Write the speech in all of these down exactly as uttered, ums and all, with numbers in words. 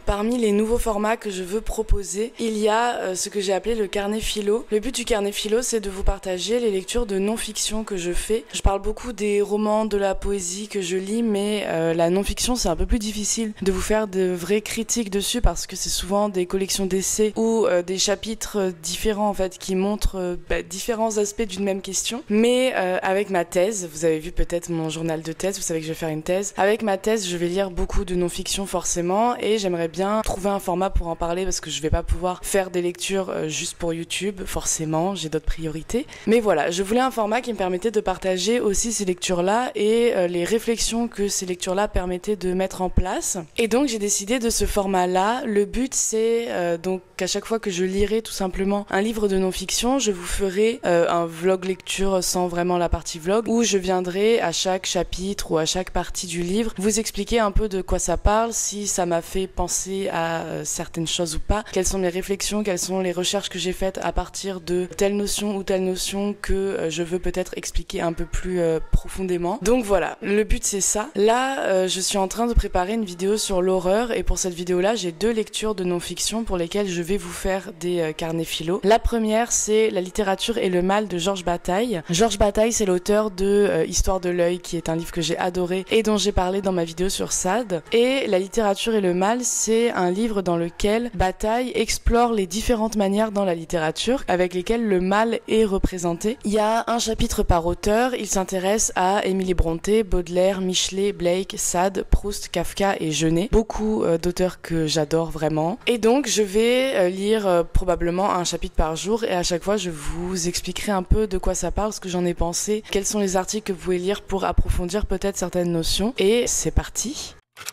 parmi les nouveaux formats que je veux proposer, il y a euh, ce que j'ai appelé le carnet philo. Le but du carnet philo, c'est de vous partager les lectures de non-fiction que je fais. Je parle beaucoup des romans, de la poésie que je lis, mais euh, la non-fiction, c'est un peu plus difficile de vous faire de vraies critiques dessus parce que c'est souvent des collections d'essais ou euh, des chapitres différents en fait qui montrent euh, bah, différents aspects d'une même question. Mais euh, avec ma thèse, vous avez vu peut-être mon journal de thèse, vous savez que je vais faire une thèse. Avec ma thèse, je vais lire beaucoup de non-fiction forcément et j'aimerais bien trouver un format pour en parler parce que je vais pas pouvoir faire des lectures euh, juste pour YouTube, forcément, j'ai d'autres priorités. Mais voilà, je voulais un format qui me permettait de partager aussi ces lectures-là et euh, les réflexions que ces lectures-là permettaient de mettre en place. Et donc j'ai décidé de ce format-là. Le but c'est euh, donc qu'à chaque fois que je lirai tout simplement un livre de non-fiction, je vous ferai euh, un vlog lecture sans vraiment la partie vlog où je viendrai à chaque chapitre ou à chaque partie du livre vous expliquer un peu de quoi ça parle, si ça m'a fait penser à euh, certaines choses ou pas, quelles sont mes réflexions, quelles sont les recherches que j'ai faites à partir de telle notion ou telle notion que euh, je veux peut-être expliquer un peu plus euh, profondément. Donc voilà, le but c'est ça. Là, euh, je suis en train de préparer une vidéo sur l'horreur et pour cette vidéo-là, j'ai deux lectures de non-fiction pour lesquelles je vais vous faire des euh, carnets philo. La première, c'est La littérature et le mal de Georges Bataille. Georges Bataille, c'est l'auteur de euh, Histoire de l'œil, qui est un livre que j'ai adoré et dont j'ai parlé dans ma vidéo sur Sade. Et La littérature et le mal, c'est un livre dans lequel Bataille explore les différentes manières dans la littérature avec lesquelles le mal est représenté. Il y a un chapitre par auteur, il s'intéresse à Émilie Brontë, Baudelaire, Michelet, Blake, Sade, Proust, Kafka et Genet. Beaucoup euh, d'auteurs que j'adore vraiment. Et donc je vais euh, lire euh, probablement un chapitre par jour et à chaque fois je vous expliquerai un peu de quoi ça parle, ce que j'en ai pensé, quels sont les articles que vous pouvez lire pour approfondir peut-être certaines notions. Et c'est parti.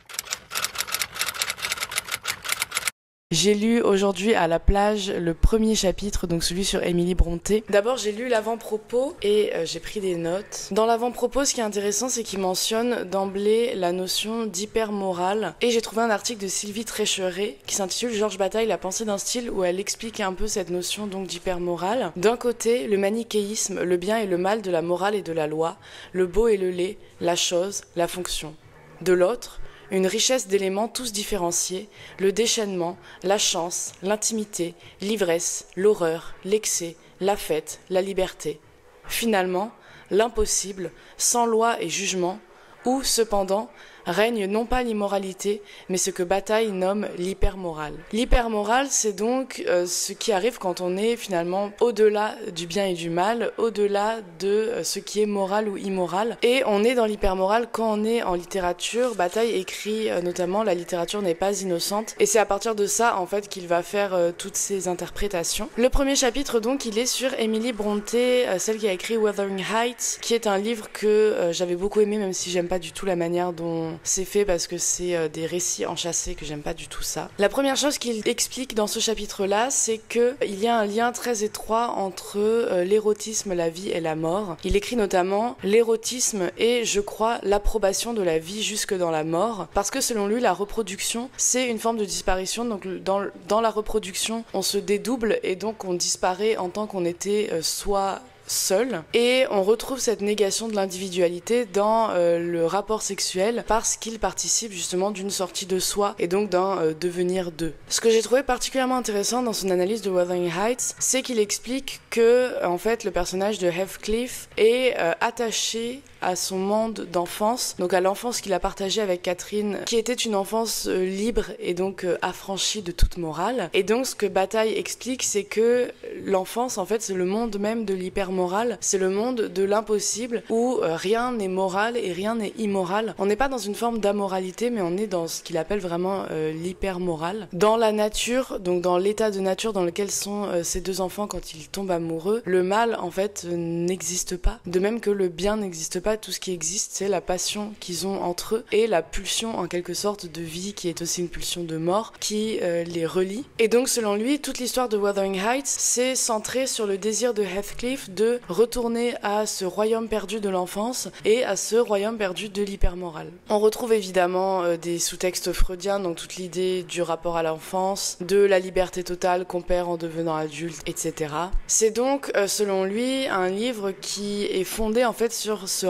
J'ai lu aujourd'hui à la plage le premier chapitre, donc celui sur Émilie Brontë. D'abord, j'ai lu l'avant-propos et euh, j'ai pris des notes. Dans l'avant-propos, ce qui est intéressant, c'est qu'il mentionne d'emblée la notion d'hypermorale. Et j'ai trouvé un article de Sylvie Trécheret qui s'intitule « Georges Bataille, la pensée d'un style » où elle explique un peu cette notion donc d'hypermorale. D'un côté, le manichéisme, le bien et le mal de la morale et de la loi, le beau et le laid, la chose, la fonction. De l'autre, une richesse d'éléments tous différenciés, le déchaînement, la chance, l'intimité, l'ivresse, l'horreur, l'excès, la fête, la liberté. Finalement, l'impossible, sans loi et jugement, où, cependant, règne non pas l'immoralité, mais ce que Bataille nomme l'hypermorale. L'hypermorale, c'est donc euh, ce qui arrive quand on est finalement au-delà du bien et du mal, au-delà de euh, ce qui est moral ou immoral. Et on est dans l'hypermorale quand on est en littérature. Bataille écrit euh, notamment « La littérature n'est pas innocente ». Et c'est à partir de ça, en fait, qu'il va faire euh, toutes ses interprétations. Le premier chapitre, donc, il est sur Émilie Brontë, euh, celle qui a écrit Wuthering Heights, qui est un livre que euh, j'avais beaucoup aimé, même si j'aime pas du tout la manière dont c'est fait parce que c'est euh, des récits enchâssés que j'aime pas du tout ça. La première chose qu'il explique dans ce chapitre-là, c'est que il y a un lien très étroit entre euh, l'érotisme, la vie et la mort. Il écrit notamment « L'érotisme est, je crois, l'approbation de la vie jusque dans la mort », parce que selon lui, la reproduction, c'est une forme de disparition. Donc dans, dans la reproduction, on se dédouble et donc on disparaît en tant qu'on était euh, soit seul, et on retrouve cette négation de l'individualité dans euh, le rapport sexuel parce qu'il participe justement d'une sortie de soi et donc d'un euh, devenir d'eux. Ce que j'ai trouvé particulièrement intéressant dans son analyse de Wuthering Heights, c'est qu'il explique que en fait le personnage de Heathcliff est euh, attaché à son monde d'enfance, donc à l'enfance qu'il a partagée avec Catherine, qui était une enfance euh, libre et donc euh, affranchie de toute morale. Et donc ce que Bataille explique, c'est que l'enfance, en fait, c'est le monde même de l'hypermorale, c'est le monde de l'impossible où euh, rien n'est moral et rien n'est immoral. On n'est pas dans une forme d'amoralité, mais on est dans ce qu'il appelle vraiment euh, l'hypermorale. Dans la nature, donc dans l'état de nature dans lequel sont euh, ces deux enfants quand ils tombent amoureux, le mal, en fait, euh, n'existe pas. De même que le bien n'existe pas, tout ce qui existe, c'est la passion qu'ils ont entre eux et la pulsion en quelque sorte de vie qui est aussi une pulsion de mort qui euh, les relie. Et donc selon lui, toute l'histoire de Wuthering Heights, c'est centré sur le désir de Heathcliff de retourner à ce royaume perdu de l'enfance et à ce royaume perdu de l'hypermorale. On retrouve évidemment euh, des sous-textes freudiens, donc toute l'idée du rapport à l'enfance, de la liberté totale qu'on perd en devenant adulte, et cetera. C'est donc, euh, selon lui, un livre qui est fondé en fait sur ce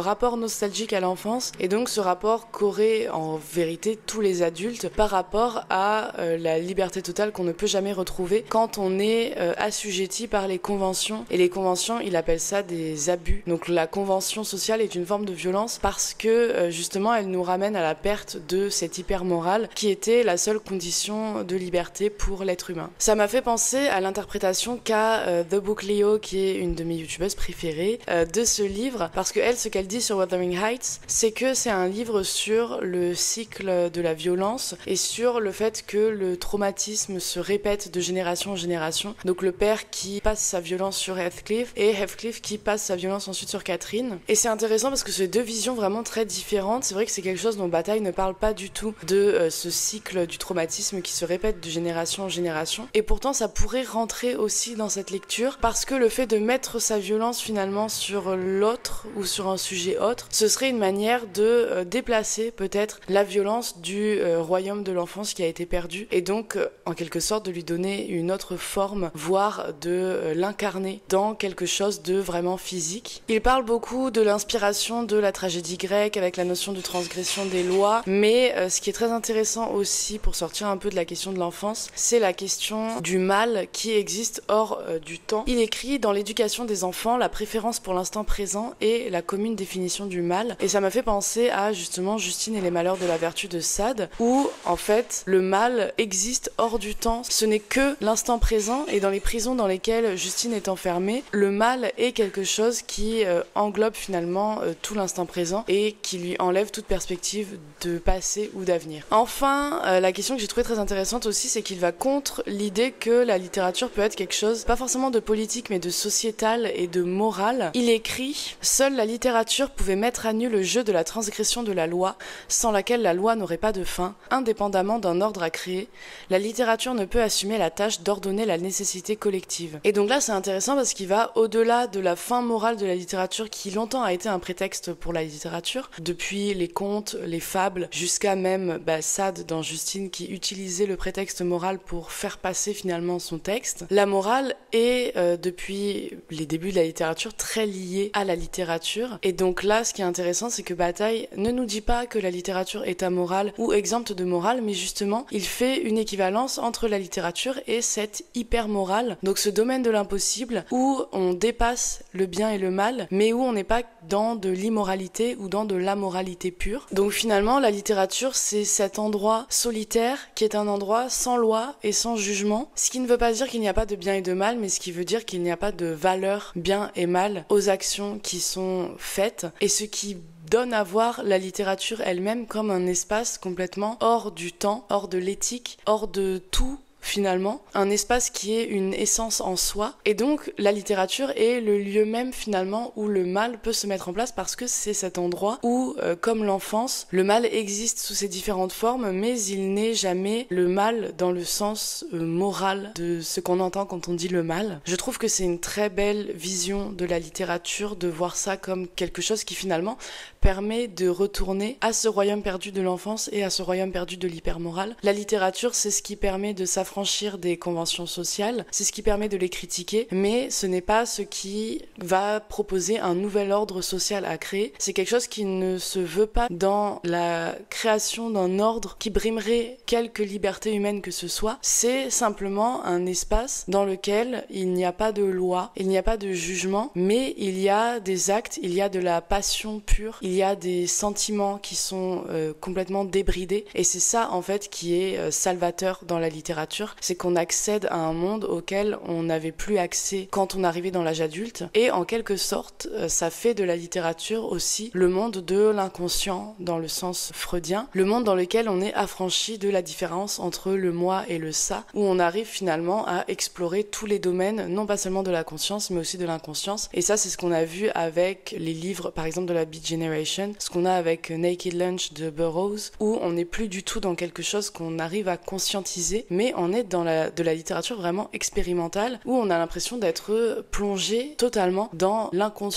rapport nostalgique à l'enfance et donc ce rapport qu'auraient en vérité tous les adultes par rapport à euh, la liberté totale qu'on ne peut jamais retrouver quand on est euh, assujetti par les conventions. Et les conventions, il appelle ça des abus. Donc la convention sociale est une forme de violence parce que euh, justement elle nous ramène à la perte de cette hyper-morale qui était la seule condition de liberté pour l'être humain. Ça m'a fait penser à l'interprétation qu'a euh, The Book Leo, qui est une de mes youtubeuses préférées, euh, de ce livre, parce que elle, ce qu'elle dit sur Wuthering Heights, c'est que c'est un livre sur le cycle de la violence et sur le fait que le traumatisme se répète de génération en génération. Donc le père qui passe sa violence sur Heathcliff et Heathcliff qui passe sa violence ensuite sur Catherine. Et c'est intéressant parce que c'est deux visions vraiment très différentes. C'est vrai que c'est quelque chose dont Bataille ne parle pas du tout, de euh, ce cycle du traumatisme qui se répète de génération en génération. Et pourtant ça pourrait rentrer aussi dans cette lecture parce que le fait de mettre sa violence finalement sur l'autre ou sur un sujet autre, ce serait une manière de euh, déplacer peut-être la violence du euh, royaume de l'enfance qui a été perdu et donc euh, en quelque sorte de lui donner une autre forme, voire de euh, l'incarner dans quelque chose de vraiment physique. Il parle beaucoup de l'inspiration de la tragédie grecque avec la notion de transgression des lois, mais euh, ce qui est très intéressant aussi pour sortir un peu de la question de l'enfance, c'est la question du mal qui existe hors euh, du temps. Il écrit dans l'éducation des enfants la préférence pour l'instant présent et la commune définition du mal, et ça m'a fait penser à justement Justine et les malheurs de la vertu de Sade, où en fait le mal existe hors du temps, ce n'est que l'instant présent, et dans les prisons dans lesquelles Justine est enfermée, le mal est quelque chose qui euh, englobe finalement euh, tout l'instant présent et qui lui enlève toute perspective de passé ou d'avenir. Enfin, euh, la question que j'ai trouvée très intéressante aussi, c'est qu'il va contre l'idée que la littérature peut être quelque chose, pas forcément de politique, mais de sociétal et de moral. Il écrit « Seule la littérature pouvait mettre à nu le jeu de la transgression de la loi, sans laquelle la loi n'aurait pas de fin, indépendamment d'un ordre à créer. La littérature ne peut assumer la tâche d'ordonner la nécessité collective. » Et donc là, c'est intéressant parce qu'il va au-delà de la fin morale de la littérature qui longtemps a été un prétexte pour la littérature, depuis les contes, les fables, jusqu'à même bah, Sade dans Justine qui utilisait le prétexte moral pour faire passer finalement son texte. La morale est, euh, depuis les débuts de la littérature, très liée à la littérature. Et donc là, ce qui est intéressant, c'est que Bataille ne nous dit pas que la littérature est amorale ou exempte de morale, mais justement, il fait une équivalence entre la littérature et cette hyper-morale, donc ce domaine de l'impossible où on dépasse le bien et le mal, mais où on n'est pas dans de l'immoralité ou dans de l'amoralité pure. Donc finalement, la littérature, c'est cet endroit solitaire qui est un endroit sans loi et sans jugement, ce qui ne veut pas dire qu'il n'y a pas de bien et de mal, mais ce qui veut dire qu'il n'y a pas de valeur bien et mal aux actions qui sont faites, et ce qui donne à voir la littérature elle-même comme un espace complètement hors du temps, hors de l'éthique, hors de tout finalement, un espace qui est une essence en soi. Et donc la littérature est le lieu même finalement où le mal peut se mettre en place parce que c'est cet endroit où, euh, comme l'enfance, le mal existe sous ses différentes formes, mais il n'est jamais le mal dans le sens euh, moral de ce qu'on entend quand on dit le mal. Je trouve que c'est une très belle vision de la littérature de voir ça comme quelque chose qui finalement permet de retourner à ce royaume perdu de l'enfance et à ce royaume perdu de l'hypermorale. La littérature, c'est ce qui permet de s'affranchir des conventions sociales, c'est ce qui permet de les critiquer, mais ce n'est pas ce qui va proposer un nouvel ordre social à créer. C'est quelque chose qui ne se veut pas dans la création d'un ordre qui brimerait quelque liberté humaine que ce soit. C'est simplement un espace dans lequel il n'y a pas de loi, il n'y a pas de jugement, mais il y a des actes, il y a de la passion pure, il y a des sentiments qui sont euh, complètement débridés, et c'est ça en fait qui est euh, salvateur dans la littérature. C'est qu'on accède à un monde auquel on n'avait plus accès quand on arrivait dans l'âge adulte, et en quelque sorte ça fait de la littérature aussi le monde de l'inconscient dans le sens freudien, le monde dans lequel on est affranchi de la différence entre le moi et le ça, où on arrive finalement à explorer tous les domaines, non pas seulement de la conscience mais aussi de l'inconscience. Et ça, c'est ce qu'on a vu avec les livres par exemple de la Beat Generation, ce qu'on a avec Naked Lunch de Burroughs, où on n'est plus du tout dans quelque chose qu'on arrive à conscientiser, mais on est dans la, de la littérature vraiment expérimentale où on a l'impression d'être plongé totalement dans l'inconscient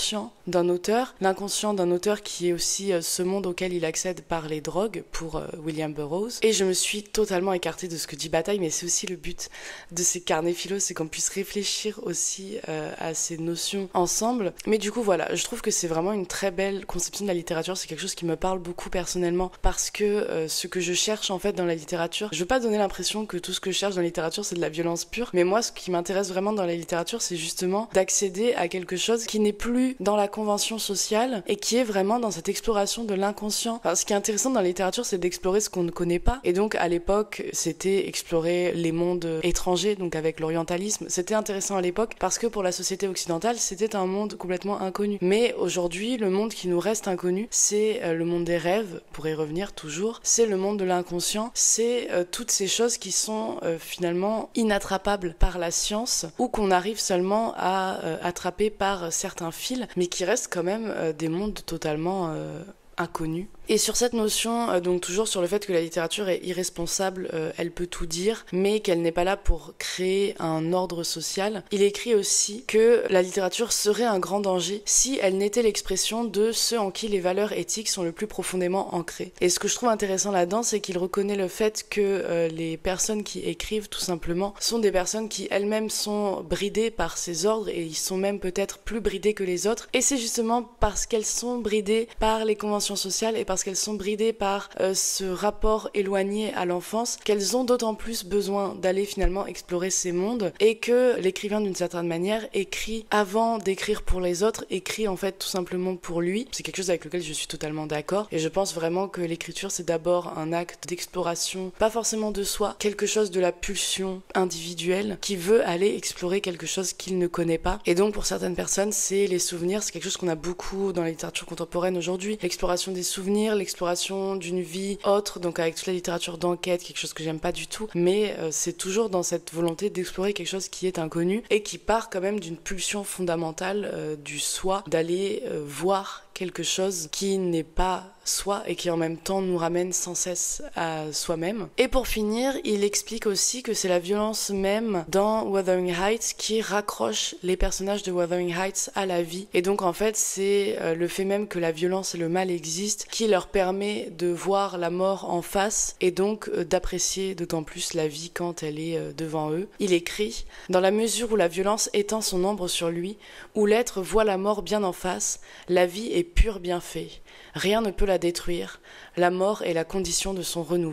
d'un auteur, l'inconscient d'un auteur qui est aussi euh, ce monde auquel il accède par les drogues pour euh, William Burroughs. Et je me suis totalement écartée de ce que dit Bataille, mais c'est aussi le but de ces carnets philo, c'est qu'on puisse réfléchir aussi euh, à ces notions ensemble. Mais du coup voilà, je trouve que c'est vraiment une très belle conception de la littérature, c'est quelque chose qui me parle beaucoup personnellement parce que euh, ce que je cherche en fait dans la littérature, je veux pas donner l'impression que tout ce que je cherche dans la littérature c'est de la violence pure, mais moi ce qui m'intéresse vraiment dans la littérature c'est justement d'accéder à quelque chose qui n'est plus dans la convention sociale et qui est vraiment dans cette exploration de l'inconscient. Enfin, ce qui est intéressant dans la littérature c'est d'explorer ce qu'on ne connaît pas, et donc à l'époque c'était explorer les mondes étrangers, donc avec l'orientalisme, c'était intéressant à l'époque parce que pour la société occidentale c'était un monde complètement inconnu. Mais aujourd'hui le monde qui nous reste inconnu c'est euh, le monde des rêves, pour y revenir toujours, c'est le monde de l'inconscient, c'est euh, toutes ces choses qui sont euh, finalement inattrapables par la science ou qu'on arrive seulement à euh, attraper par certains fils, mais qui restent quand même euh, des mondes totalement euh, inconnus. Et sur cette notion, euh, donc toujours sur le fait que la littérature est irresponsable, euh, elle peut tout dire, mais qu'elle n'est pas là pour créer un ordre social, il écrit aussi que la littérature serait un grand danger si elle n'était l'expression de ceux en qui les valeurs éthiques sont le plus profondément ancrées. Et ce que je trouve intéressant là-dedans, c'est qu'il reconnaît le fait que euh, les personnes qui écrivent, tout simplement, sont des personnes qui elles-mêmes sont bridées par ces ordres, et ils sont même peut-être plus bridées que les autres. Et c'est justement parce qu'elles sont bridées par les conventions sociales et parce qu'elles sont bridées par euh, ce rapport éloigné à l'enfance qu'elles ont d'autant plus besoin d'aller finalement explorer ces mondes, et que l'écrivain d'une certaine manière écrit avant d'écrire pour les autres, écrit en fait tout simplement pour lui. C'est quelque chose avec lequel je suis totalement d'accord, et je pense vraiment que l'écriture c'est d'abord un acte d'exploration, pas forcément de soi, quelque chose de la pulsion individuelle qui veut aller explorer quelque chose qu'il ne connaît pas. Et donc pour certaines personnes c'est les souvenirs, c'est quelque chose qu'on a beaucoup dans la littérature contemporaine aujourd'hui, l'exploration des souvenirs, l'exploration d'une vie autre, donc avec toute la littérature d'enquête, quelque chose que j'aime pas du tout, mais euh, c'est toujours dans cette volonté d'explorer quelque chose qui est inconnu et qui part quand même d'une pulsion fondamentale euh, du soi, d'aller euh, voir quelque chose qui n'est pas soi et qui en même temps nous ramène sans cesse à soi-même. Et pour finir, il explique aussi que c'est la violence même dans Wuthering Heights qui raccroche les personnages de Wuthering Heights à la vie. Et donc en fait, c'est euh, le fait même que la violence et le mal existent qui leur permet de voir la mort en face et donc euh, d'apprécier d'autant plus la vie quand elle est euh, devant eux. Il écrit « Dans la mesure où la violence étend son ombre sur lui, où l'être voit la mort bien en face, la vie est pur bienfait. Rien ne peut la détruire. La mort est la condition de son renouveau. »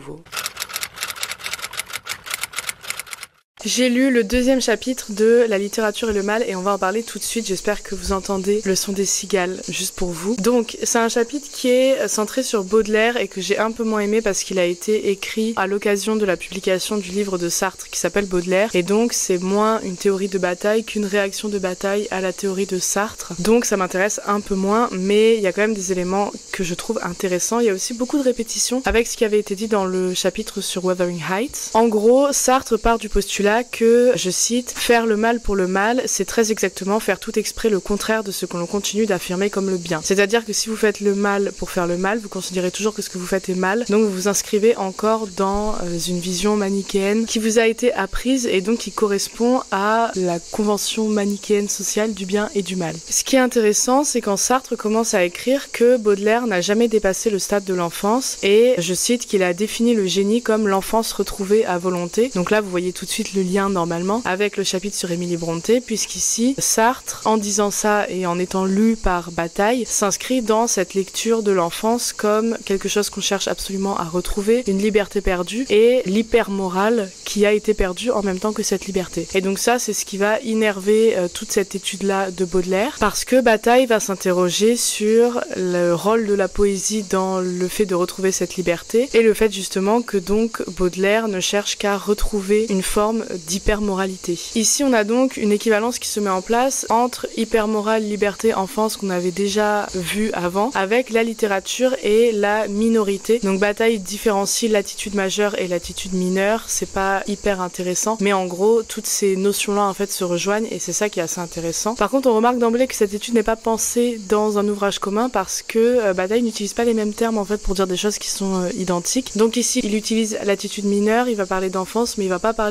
J'ai lu le deuxième chapitre de La littérature et le mal et on va en parler tout de suite. J'espère que vous entendez le son des cigales juste pour vous. Donc c'est un chapitre qui est centré sur Baudelaire et que j'ai un peu moins aimé parce qu'il a été écrit à l'occasion de la publication du livre de Sartre qui s'appelle Baudelaire, et donc c'est moins une théorie de bataille qu'une réaction de bataille à la théorie de Sartre. Donc ça m'intéresse un peu moins, mais il y a quand même des éléments que je trouve intéressants. Il y a aussi beaucoup de répétitions avec ce qui avait été dit dans le chapitre sur Wuthering Heights. En gros, Sartre part du postulat que, je cite, « Faire le mal pour le mal, c'est très exactement faire tout exprès le contraire de ce que l'on continue d'affirmer comme le bien. C'est-à-dire que si vous faites le mal pour faire le mal, vous considérez toujours que ce que vous faites est mal, donc vous vous inscrivez encore dans euh, une vision manichéenne qui vous a été apprise et donc qui correspond à la convention manichéenne sociale du bien et du mal. » Ce qui est intéressant, c'est quand Sartre commence à écrire que Baudelaire n'a jamais dépassé le stade de l'enfance et, je cite, qu'il a défini le génie comme l'enfance retrouvée à volonté. Donc là, vous voyez tout de suite le lien normalement avec le chapitre sur Émilie Brontë, puisqu'ici Sartre, en disant ça et en étant lu par Bataille, s'inscrit dans cette lecture de l'enfance comme quelque chose qu'on cherche absolument à retrouver, une liberté perdue et l'hypermorale qui a été perdue en même temps que cette liberté. Et donc ça, c'est ce qui va innerver euh, toute cette étude-là de Baudelaire, parce que Bataille va s'interroger sur le rôle de la poésie dans le fait de retrouver cette liberté et le fait justement que donc Baudelaire ne cherche qu'à retrouver une forme d'hypermoralité. Ici, on a donc une équivalence qui se met en place entre hypermorale, liberté, enfance qu'on avait déjà vu avant, avec la littérature et la minorité. Donc Bataille différencie l'attitude majeure et l'attitude mineure, c'est pas hyper intéressant, mais en gros, toutes ces notions-là en fait se rejoignent et c'est ça qui est assez intéressant. Par contre, on remarque d'emblée que cette étude n'est pas pensée dans un ouvrage commun parce que euh, Bataille n'utilise pas les mêmes termes en fait pour dire des choses qui sont euh, identiques. Donc ici, il utilise l'attitude mineure, il va parler d'enfance, mais il va pas parler d'hypermorale.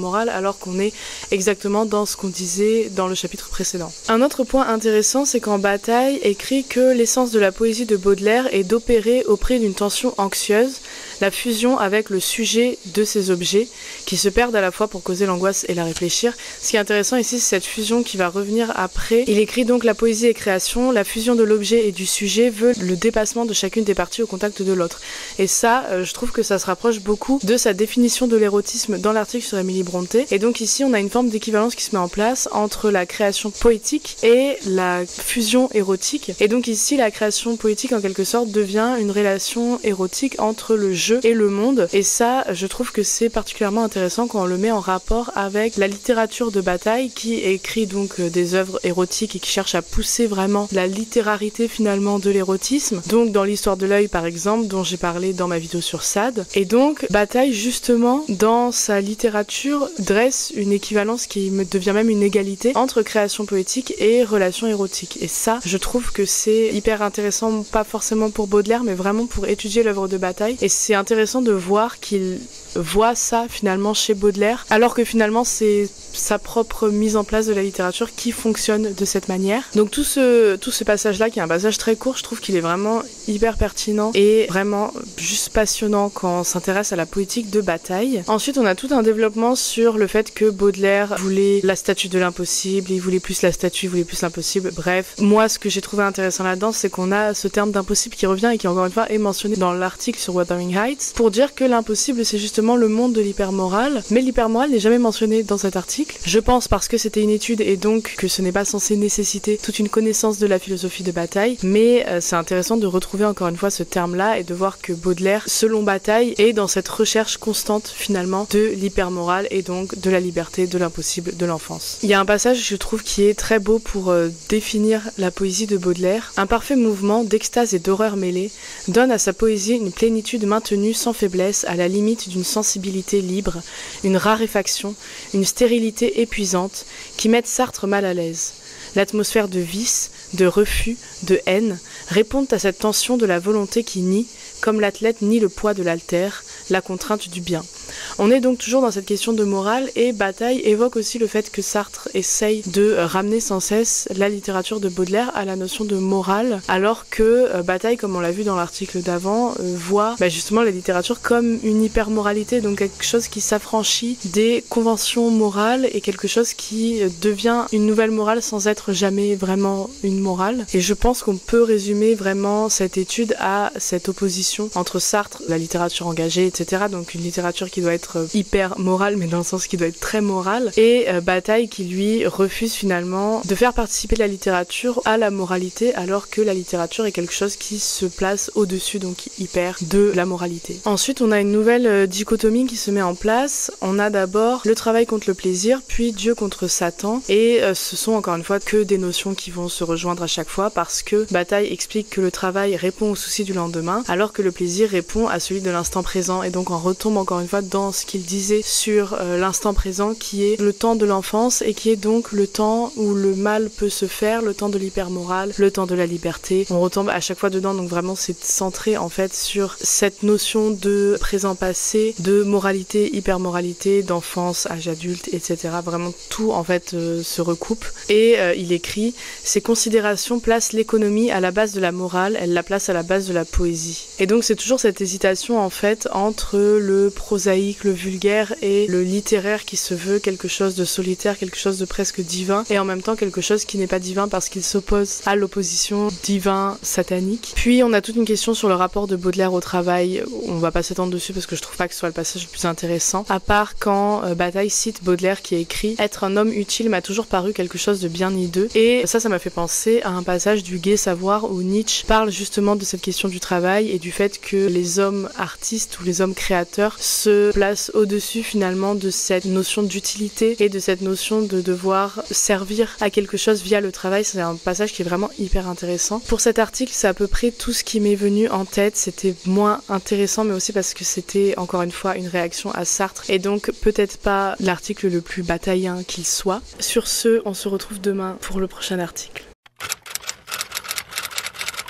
l'hypermorale alors qu'on est exactement dans ce qu'on disait dans le chapitre précédent. Un autre point intéressant, c'est qu'en Bataille écrit que l'essence de la poésie de Baudelaire est d'opérer auprès d'une tension anxieuse la fusion avec le sujet de ces objets qui se perdent à la fois pour causer l'angoisse et la réfléchir. Ce qui est intéressant ici, c'est cette fusion qui va revenir après. Il écrit donc la poésie et création, la fusion de l'objet et du sujet veut le dépassement de chacune des parties au contact de l'autre. Et ça, euh, je trouve que ça se rapproche beaucoup de sa définition de l'érotisme dans l'article sur Émilie Brontë. Et donc ici, on a une forme d'équivalence qui se met en place entre la création poétique et la fusion érotique. Et donc ici, la création poétique, en quelque sorte, devient une relation érotique entre le jeu et le monde. Et ça, je trouve que c'est particulièrement intéressant quand on le met en rapport avec la littérature de Bataille, qui écrit donc des œuvres érotiques et qui cherche à pousser vraiment la littérarité finalement de l'érotisme. Donc dans l'histoire de l'œil par exemple, dont j'ai parlé dans ma vidéo sur Sade. Et donc Bataille justement dans sa littérature dresse une équivalence qui me devient même une égalité entre création poétique et relation érotique. Et ça, je trouve que c'est hyper intéressant, pas forcément pour Baudelaire, mais vraiment pour étudier l'œuvre de Bataille. Et c'est intéressant de voir qu'il voit ça finalement chez Baudelaire, alors que finalement c'est sa propre mise en place de la littérature qui fonctionne de cette manière. Donc tout ce, tout ce passage-là, qui est un passage très court, je trouve qu'il est vraiment hyper pertinent et vraiment juste passionnant quand on s'intéresse à la poétique de Bataille. Ensuite, on a tout un développement sur le fait que Baudelaire voulait la statue de l'impossible, il voulait plus la statue, il voulait plus l'impossible, bref. Moi, ce que j'ai trouvé intéressant là-dedans, c'est qu'on a ce terme d'impossible qui revient et qui, encore une fois, est mentionné dans l'article sur Wuthering Heights, pour dire que l'impossible, c'est justement le monde de l'hypermorale, mais l'hypermorale n'est jamais mentionné dans cet article. Je pense parce que c'était une étude et donc que ce n'est pas censé nécessiter toute une connaissance de la philosophie de Bataille, mais euh, c'est intéressant de retrouver encore une fois ce terme-là et de voir que Baudelaire, selon Bataille, est dans cette recherche constante finalement de l'hypermorale et donc de la liberté, de l'impossible, de l'enfance. Il y a un passage, je trouve, qui est très beau pour euh, définir la poésie de Baudelaire. Un parfait mouvement d'extase et d'horreur mêlée donne à sa poésie une plénitude maintenue sans faiblesse à la limite d'une sensibilité libre, une raréfaction, une stérilité épuisante qui mettent Sartre mal à l'aise. L'atmosphère de vice, de refus, de haine répondent à cette tension de la volonté qui nie, comme l'athlète nie le poids de l'haltère, la contrainte du bien. On est donc toujours dans cette question de morale et Bataille évoque aussi le fait que Sartre essaye de ramener sans cesse la littérature de Baudelaire à la notion de morale, alors que euh, Bataille, comme on l'a vu dans l'article d'avant, euh, voit bah, justement la littérature comme une hypermoralité, donc quelque chose qui s'affranchit des conventions morales et quelque chose qui devient une nouvelle morale sans être jamais vraiment une morale. Et je pense qu'on peut résumer vraiment cette étude à cette opposition entre Sartre, la littérature engagée, et cetera, donc une littérature qui doit être hyper morale, mais dans le sens qui doit être très morale, et euh, Bataille qui lui refuse finalement de faire participer la littérature à la moralité, alors que la littérature est quelque chose qui se place au-dessus, donc hyper, de la moralité. Ensuite, on a une nouvelle euh, dichotomie qui se met en place. On a d'abord le travail contre le plaisir, puis Dieu contre Satan, et euh, ce sont encore une fois que des notions qui vont se rejoindre à chaque fois, parce que Bataille explique que le travail répond aux soucis du lendemain, alors que le plaisir répond à celui de l'instant présent, et donc on retombe encore une fois dans ce qu'il disait sur euh, l'instant présent, qui est le temps de l'enfance et qui est donc le temps où le mal peut se faire, le temps de l'hypermorale, le temps de la liberté. On retombe à chaque fois dedans, donc vraiment c'est centré en fait sur cette notion de présent-passé, de moralité, hypermoralité, d'enfance, âge adulte, et cetera. Vraiment tout en fait euh, se recoupe. Et euh, il écrit « Ces considérations placent l'économie à la base de la morale, elles la placent à la base de la poésie. » Et donc c'est toujours cette hésitation en fait entre le prosaïque, le vulgaire et le littéraire qui se veut quelque chose de solitaire, quelque chose de presque divin, et en même temps quelque chose qui n'est pas divin parce qu'il s'oppose à l'opposition divin-satanique. Puis on a toute une question sur le rapport de Baudelaire au travail. On va pas s'étendre dessus parce que je trouve pas que ce soit le passage le plus intéressant, à part quand euh, Bataille cite Baudelaire qui a écrit « Être un homme utile m'a toujours paru quelque chose de bien hideux ». Et ça, ça m'a fait penser à un passage du Gai Savoir où Nietzsche parle justement de cette question du travail et du fait que les hommes artistes ou les hommes créateurs se placent au-dessus finalement de cette notion d'utilité et de cette notion de devoir servir à quelque chose via le travail. C'est un passage qui est vraiment hyper intéressant. Pour cet article, c'est à peu près tout ce qui m'est venu en tête. C'était moins intéressant, mais aussi parce que c'était encore une fois une réaction à Sartre et donc peut-être pas l'article le plus bataillien qu'il soit. Sur ce, on se retrouve demain pour le prochain article.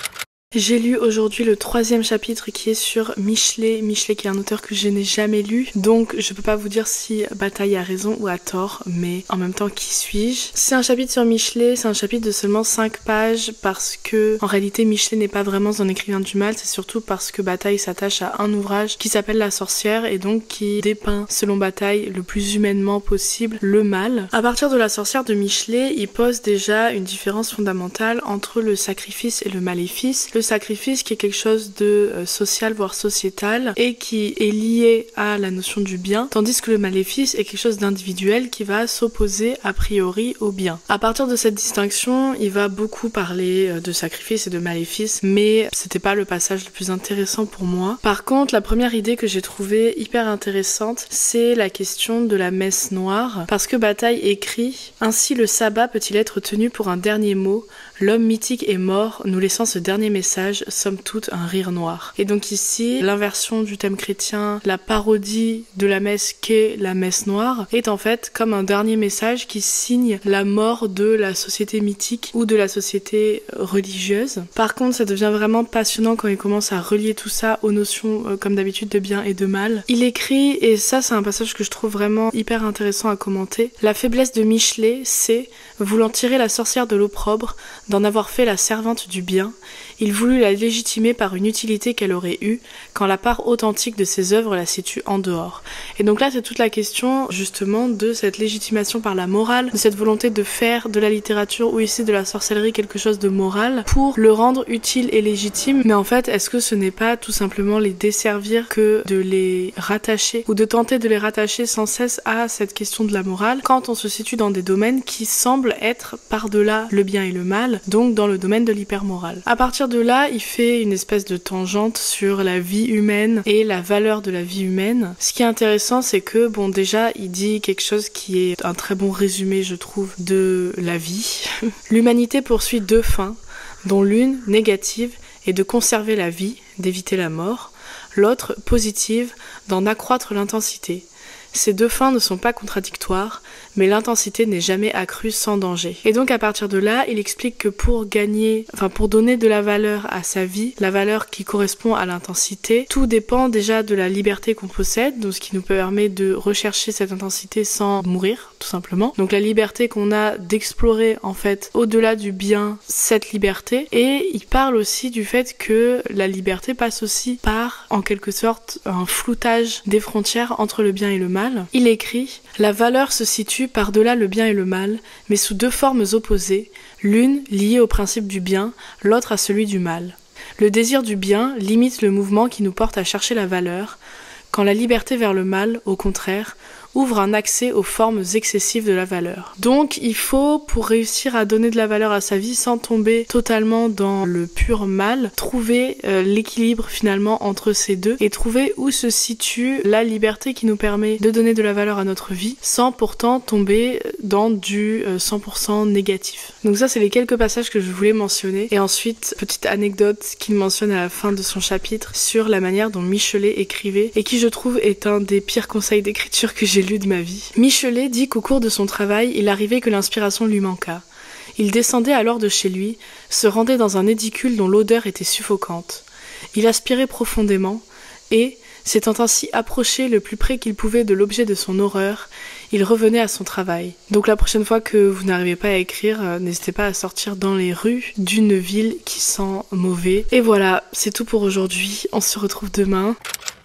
J'ai lu aujourd'hui le troisième chapitre qui est sur Michelet, Michelet qui est un auteur que je n'ai jamais lu, donc je peux pas vous dire si Bataille a raison ou a tort, mais en même temps qui suis-je? C'est un chapitre sur Michelet, c'est un chapitre de seulement cinq pages parce que en réalité Michelet n'est pas vraiment un écrivain du mal, c'est surtout parce que Bataille s'attache à un ouvrage qui s'appelle La Sorcière et donc qui dépeint selon Bataille le plus humainement possible le mal. À partir de La Sorcière de Michelet, il pose déjà une différence fondamentale entre le sacrifice et le maléfice. Le sacrifice qui est quelque chose de euh, social voire sociétal et qui est lié à la notion du bien, tandis que le maléfice est quelque chose d'individuel qui va s'opposer a priori au bien. À partir de cette distinction, il va beaucoup parler euh, de sacrifice et de maléfice, mais c'était pas le passage le plus intéressant pour moi. Par contre, la première idée que j'ai trouvée hyper intéressante, c'est la question de la messe noire, parce que Bataille écrit « Ainsi le sabbat peut-il être tenu pour un dernier mot ? L'homme mythique est mort, nous laissant ce dernier message, somme toute un rire noir. » Et donc ici, l'inversion du thème chrétien, la parodie de la messe qu'est la messe noire, est en fait comme un dernier message qui signe la mort de la société mythique ou de la société religieuse. Par contre, ça devient vraiment passionnant quand il commence à relier tout ça aux notions, euh, comme d'habitude, de bien et de mal. Il écrit, et ça c'est un passage que je trouve vraiment hyper intéressant à commenter, « La faiblesse de Michelet, c'est, voulant tirer la sorcière de l'opprobre, d'en avoir fait la servante du bien, il voulut la légitimer par une utilité qu'elle aurait eue, quand la part authentique de ses œuvres la situe en dehors. » Et donc là, c'est toute la question, justement, de cette légitimation par la morale, de cette volonté de faire de la littérature ou ici de la sorcellerie quelque chose de moral pour le rendre utile et légitime. Mais en fait, est-ce que ce n'est pas tout simplement les desservir que de les rattacher ou de tenter de les rattacher sans cesse à cette question de la morale quand on se situe dans des domaines qui semblent être par-delà le bien et le mal, donc dans le domaine de l'hypermorale. À partir de là, il fait une espèce de tangente sur la vie humaine et la valeur de la vie humaine. Ce qui est intéressant, c'est que, bon, déjà, il dit quelque chose qui est un très bon résumé, je trouve, de la vie. L'humanité poursuit deux fins, dont l'une, négative, est de conserver la vie, d'éviter la mort, l'autre, positive, d'en accroître l'intensité. Ces deux fins ne sont pas contradictoires, mais l'intensité n'est jamais accrue sans danger. Et donc à partir de là, il explique que pour gagner, enfin pour donner de la valeur à sa vie, la valeur qui correspond à l'intensité, tout dépend déjà de la liberté qu'on possède, donc ce qui nous permet de rechercher cette intensité sans mourir, tout simplement. Donc la liberté qu'on a d'explorer en fait au-delà du bien cette liberté, et il parle aussi du fait que la liberté passe aussi par, en quelque sorte, un floutage des frontières entre le bien et le mal. Il écrit « La valeur se situe par-delà le bien et le mal, mais sous deux formes opposées, l'une liée au principe du bien, l'autre à celui du mal. Le désir du bien limite le mouvement qui nous porte à chercher la valeur, quand la liberté vers le mal, au contraire, ouvre un accès aux formes excessives de la valeur. » Donc il faut, pour réussir à donner de la valeur à sa vie sans tomber totalement dans le pur mal, trouver euh, l'équilibre finalement entre ces deux et trouver où se situe la liberté qui nous permet de donner de la valeur à notre vie sans pourtant tomber dans du euh, cent pour cent négatif. Donc ça c'est les quelques passages que je voulais mentionner. Et ensuite, petite anecdote qu'il mentionne à la fin de son chapitre sur la manière dont Michelet écrivait et qui je trouve est un des pires conseils d'écriture que j'ai lu de ma vie. Michelet dit qu'au cours de son travail, il arrivait que l'inspiration lui manqua. Il descendait alors de chez lui, se rendait dans un édicule dont l'odeur était suffocante. Il aspirait profondément et, s'étant ainsi approché le plus près qu'il pouvait de l'objet de son horreur, il revenait à son travail. Donc la prochaine fois que vous n'arrivez pas à écrire, euh, n'hésitez pas à sortir dans les rues d'une ville qui sent mauvais. Et voilà, c'est tout pour aujourd'hui. On se retrouve demain.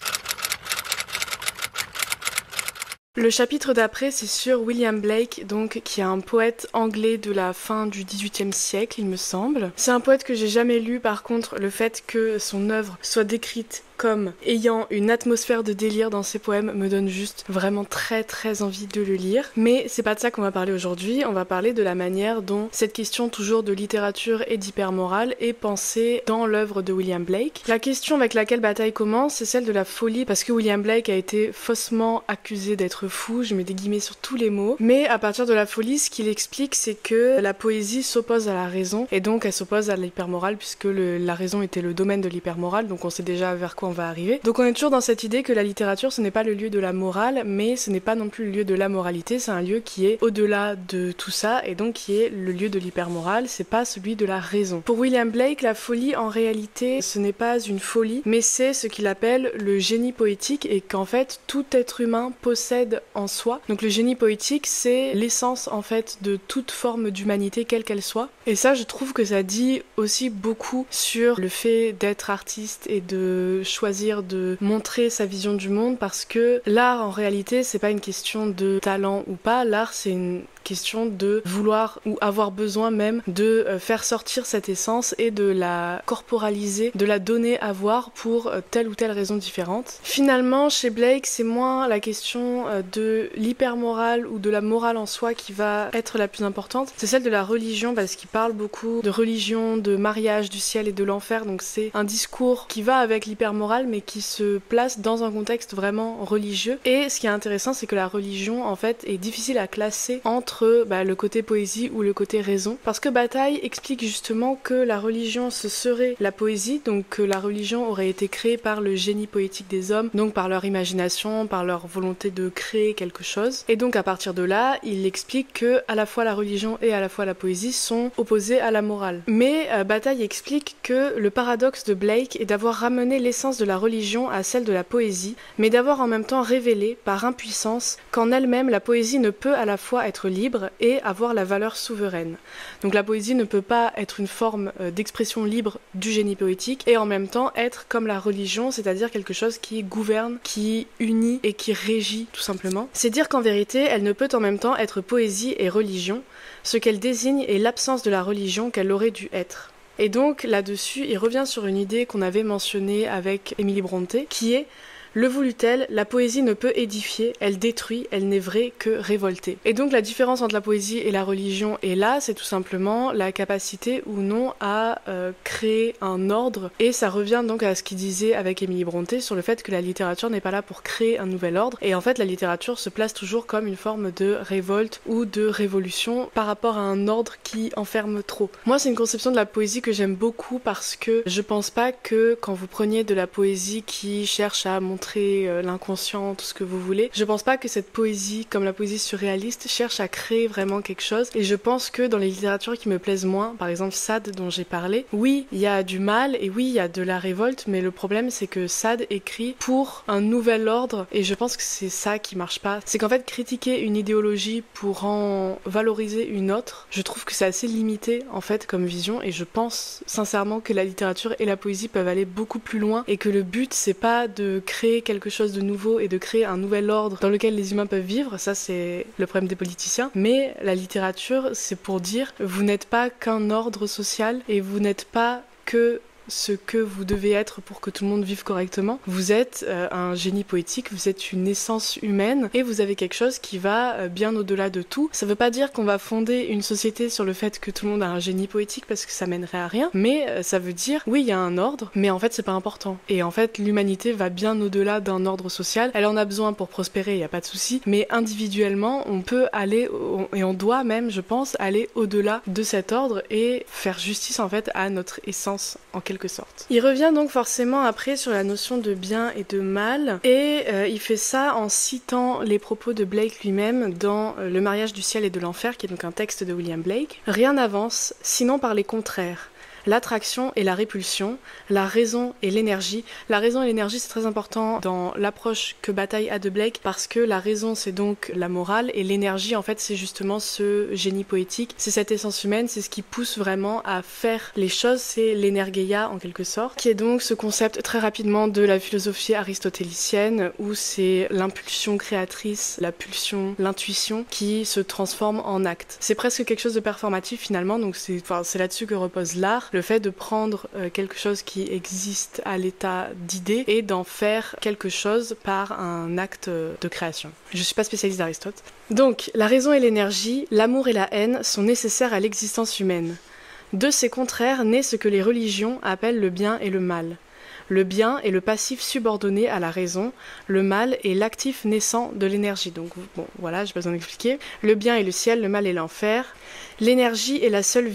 Le chapitre d'après, c'est sur William Blake, donc qui est un poète anglais de la fin du dix-huitième siècle, il me semble. C'est un poète que j'ai jamais lu, par contre, le fait que son œuvre soit décrite comme ayant une atmosphère de délire dans ses poèmes me donne juste vraiment très très envie de le lire. Mais c'est pas de ça qu'on va parler aujourd'hui, on va parler de la manière dont cette question toujours de littérature et d'hypermorale est pensée dans l'œuvre de William Blake. La question avec laquelle Bataille commence, c'est celle de la folie, parce que William Blake a été faussement accusé d'être fou, je mets des guillemets sur tous les mots, mais à partir de la folie, ce qu'il explique, c'est que la poésie s'oppose à la raison, et donc elle s'oppose à l'hypermorale, puisque le, la raison était le domaine de l'hypermorale, donc on sait déjà vers quoi on va arriver. Donc on est toujours dans cette idée que la littérature ce n'est pas le lieu de la morale, mais ce n'est pas non plus le lieu de la moralité, c'est un lieu qui est au-delà de tout ça et donc qui est le lieu de l'hypermorale, c'est pas celui de la raison. Pour William Blake, la folie en réalité ce n'est pas une folie, mais c'est ce qu'il appelle le génie poétique et qu'en fait tout être humain possède en soi. Donc le génie poétique c'est l'essence en fait de toute forme d'humanité quelle qu'elle soit. Et ça je trouve que ça dit aussi beaucoup sur le fait d'être artiste et de choisir de montrer sa vision du monde parce que l'art en réalité c'est pas une question de talent ou pas, l'art c'est une question de vouloir ou avoir besoin même de faire sortir cette essence et de la corporaliser, de la donner à voir pour telle ou telle raison différente. Finalement, chez Blake, c'est moins la question de l'hypermorale ou de la morale en soi qui va être la plus importante, c'est celle de la religion parce qu'il parle beaucoup de religion, de mariage, du ciel et de l'enfer, donc c'est un discours qui va avec l'hypermorale mais qui se place dans un contexte vraiment religieux. Et ce qui est intéressant, c'est que la religion en fait est difficile à classer entre Entre, bah, le côté poésie ou le côté raison parce que Bataille explique justement que la religion ce serait la poésie, donc que la religion aurait été créée par le génie poétique des hommes, donc par leur imagination, par leur volonté de créer quelque chose, et donc à partir de là il explique que à la fois la religion et à la fois la poésie sont opposées à la morale. Mais euh, Bataille explique que le paradoxe de Blake est d'avoir ramené l'essence de la religion à celle de la poésie, mais d'avoir en même temps révélé par impuissance qu'en elle-même la poésie ne peut à la fois être libre et avoir la valeur souveraine. Donc la poésie ne peut pas être une forme d'expression libre du génie poétique et en même temps être comme la religion, c'est-à-dire quelque chose qui gouverne, qui unit et qui régit tout simplement. C'est dire qu'en vérité, elle ne peut en même temps être poésie et religion. Ce qu'elle désigne est l'absence de la religion qu'elle aurait dû être. Et donc là-dessus, il revient sur une idée qu'on avait mentionnée avec Émilie Brontë, qui est le voulut-elle, la poésie ne peut édifier, elle détruit, elle n'est vraie que révoltée. Et donc la différence entre la poésie et la religion est là, c'est tout simplement la capacité ou non à euh, créer un ordre. Et ça revient donc à ce qu'il disait avec Émilie Brontë sur le fait que la littérature n'est pas là pour créer un nouvel ordre. Et en fait la littérature se place toujours comme une forme de révolte ou de révolution par rapport à un ordre qui enferme trop. Moi c'est une conception de la poésie que j'aime beaucoup parce que je pense pas que quand vous preniez de la poésie qui cherche à montrer l'inconscient, tout ce que vous voulez. Je pense pas que cette poésie, comme la poésie surréaliste, cherche à créer vraiment quelque chose. Et je pense que dans les littératures qui me plaisent moins, par exemple Sade dont j'ai parlé, oui, il y a du mal et oui, il y a de la révolte, mais le problème c'est que Sade écrit pour un nouvel ordre et je pense que c'est ça qui marche pas. C'est qu'en fait, critiquer une idéologie pour en valoriser une autre, je trouve que c'est assez limité en fait comme vision et je pense sincèrement que la littérature et la poésie peuvent aller beaucoup plus loin et que le but c'est pas de créer quelque chose de nouveau et de créer un nouvel ordre dans lequel les humains peuvent vivre, ça c'est le problème des politiciens, mais la littérature c'est pour dire vous n'êtes pas qu'un ordre social et vous n'êtes pas que ce que vous devez être pour que tout le monde vive correctement. Vous êtes euh, un génie poétique, vous êtes une essence humaine et vous avez quelque chose qui va euh, bien au-delà de tout. Ça veut pas dire qu'on va fonder une société sur le fait que tout le monde a un génie poétique parce que ça mènerait à rien, mais euh, ça veut dire oui il y a un ordre, mais en fait c'est pas important. Et en fait l'humanité va bien au-delà d'un ordre social. Elle en a besoin pour prospérer, il y a pas de souci, mais individuellement on peut aller on, et on doit même, je pense, aller au-delà de cet ordre et faire justice en fait à notre essence en quelque sorte. Il revient donc forcément après sur la notion de bien et de mal et euh, il fait ça en citant les propos de Blake lui-même dans euh, Le mariage du ciel et de l'enfer qui est donc un texte de William Blake. Rien n'avance sinon par les contraires. L'attraction et la répulsion, la raison et l'énergie. La raison et l'énergie c'est très important dans l'approche que Bataille a de Blake parce que la raison c'est donc la morale et l'énergie en fait c'est justement ce génie poétique, c'est cette essence humaine, c'est ce qui pousse vraiment à faire les choses, c'est l'énergeia en quelque sorte, qui est donc ce concept très rapidement de la philosophie aristotélicienne où c'est l'impulsion créatrice, la pulsion, l'intuition qui se transforme en acte. C'est presque quelque chose de performatif finalement, donc c'est, enfin, c'est là-dessus que repose l'art. Le fait de prendre euh, quelque chose qui existe à l'état d'idée et d'en faire quelque chose par un acte de création. Je suis pas spécialiste d'Aristote. Donc, la raison et l'énergie, l'amour et la haine sont nécessaires à l'existence humaine. De ces contraires naît ce que les religions appellent le bien et le mal. Le bien est le passif subordonné à la raison, le mal est l'actif naissant de l'énergie. Donc bon, voilà, j'ai pas besoin d'expliquer. Le bien est le ciel, le mal est l'enfer. L'énergie est la seule vie,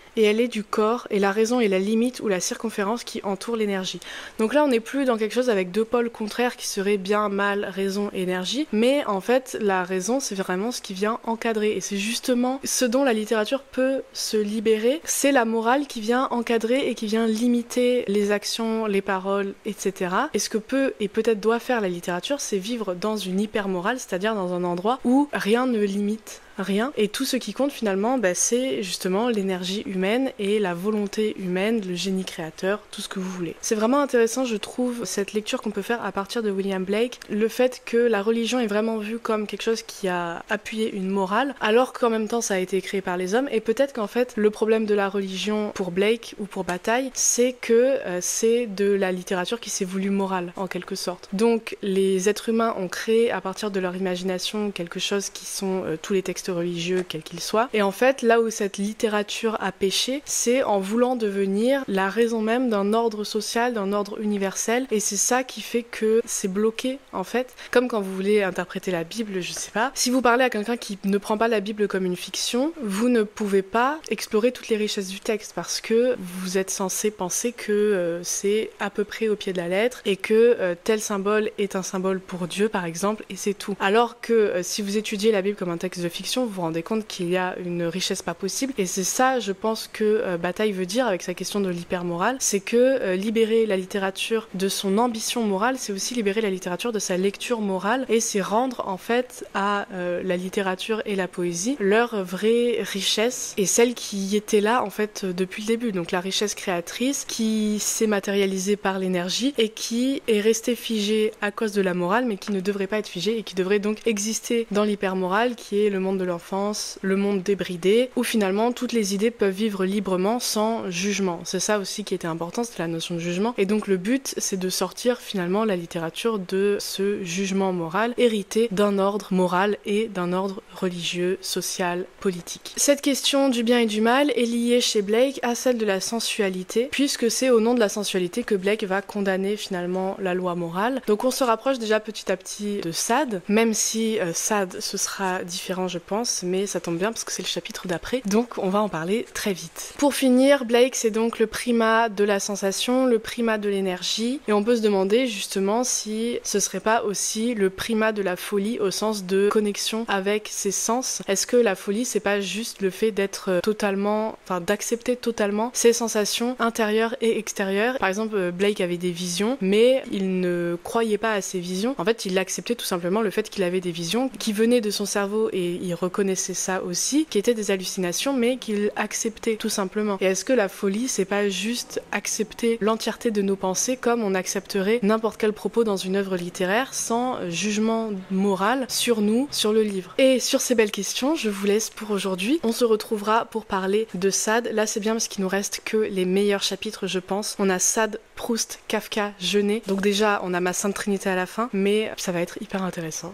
et elle est du corps, et la raison est la limite ou la circonférence qui entoure l'énergie. Donc là on n'est plus dans quelque chose avec deux pôles contraires qui seraient bien, mal, raison, énergie, mais en fait la raison c'est vraiment ce qui vient encadrer, et c'est justement ce dont la littérature peut se libérer, c'est la morale qui vient encadrer et qui vient limiter les actions, les paroles, et cetera. Et ce que peut et peut-être doit faire la littérature, c'est vivre dans une hypermorale, c'est-à-dire dans un endroit où rien ne limite rien, et tout ce qui compte finalement bah, c'est justement l'énergie humaine et la volonté humaine, le génie créateur, tout ce que vous voulez. C'est vraiment intéressant je trouve cette lecture qu'on peut faire à partir de William Blake, le fait que la religion est vraiment vue comme quelque chose qui a appuyé une morale alors qu'en même temps ça a été créé par les hommes, et peut-être qu'en fait le problème de la religion pour Blake ou pour Bataille c'est que euh, c'est de la littérature qui s'est voulue morale en quelque sorte. Donc les êtres humains ont créé à partir de leur imagination quelque chose qui sont euh, tous les textes religieux quels qu'ils soient, et en fait là où cette littérature a péché c'est en voulant devenir la raison même d'un ordre social, d'un ordre universel, et c'est ça qui fait que c'est bloqué en fait, comme quand vous voulez interpréter la Bible, je sais pas, si vous parlez à quelqu'un qui ne prend pas la Bible comme une fiction, vous ne pouvez pas explorer toutes les richesses du texte parce que vous êtes censé penser que euh, c'est à peu près au pied de la lettre et que euh, tel symbole est un symbole pour Dieu par exemple, et c'est tout. Alors que euh, si vous étudiez la Bible comme un texte de fiction, vous vous rendez compte qu'il y a une richesse pas possible, et c'est ça je pense que euh, Bataille veut dire avec sa question de l'hypermorale, c'est que euh, libérer la littérature de son ambition morale, c'est aussi libérer la littérature de sa lecture morale, et c'est rendre en fait à euh, la littérature et la poésie leur vraie richesse, et celle qui était là en fait depuis le début, donc la richesse créatrice qui s'est matérialisée par l'énergie et qui est restée figée à cause de la morale, mais qui ne devrait pas être figée et qui devrait donc exister dans l'hypermorale qui est le monde de l'enfance, le monde débridé, où finalement toutes les idées peuvent vivre librement sans jugement. C'est ça aussi qui était important, c'était la notion de jugement, et donc le but c'est de sortir finalement la littérature de ce jugement moral hérité d'un ordre moral et d'un ordre religieux, social, politique. Cette question du bien et du mal est liée chez Blake à celle de la sensualité, puisque c'est au nom de la sensualité que Blake va condamner finalement la loi morale. Donc on se rapproche déjà petit à petit de Sade, même si euh, Sade ce sera différent je pense, mais ça tombe bien parce que c'est le chapitre d'après, donc on va en parler très vite. Pour finir, Blake c'est donc le primat de la sensation, le primat de l'énergie, et on peut se demander justement si ce serait pas aussi le primat de la folie au sens de connexion avec ses sens. Est-ce que la folie c'est pas juste le fait d'être totalement, enfin d'accepter totalement ses sensations intérieures et extérieures? Par exemple Blake avait des visions, mais il ne croyait pas à ses visions, en fait il acceptait tout simplement le fait qu'il avait des visions qui venaient de son cerveau, et il reconnaissait ça aussi, qui étaient des hallucinations mais qu'il acceptait tout simplement. Et est-ce que la folie c'est pas juste accepter l'entièreté de nos pensées comme on accepterait n'importe quel propos dans une œuvre littéraire sans jugement moral sur nous, sur le livre? Et sur ces belles questions, je vous laisse pour aujourd'hui. On se retrouvera pour parler de Sade. Là c'est bien parce qu'il nous reste que les meilleurs chapitres je pense. On a Sade, Proust, Kafka, Genet. Donc déjà on a ma Sainte Trinité à la fin, mais ça va être hyper intéressant.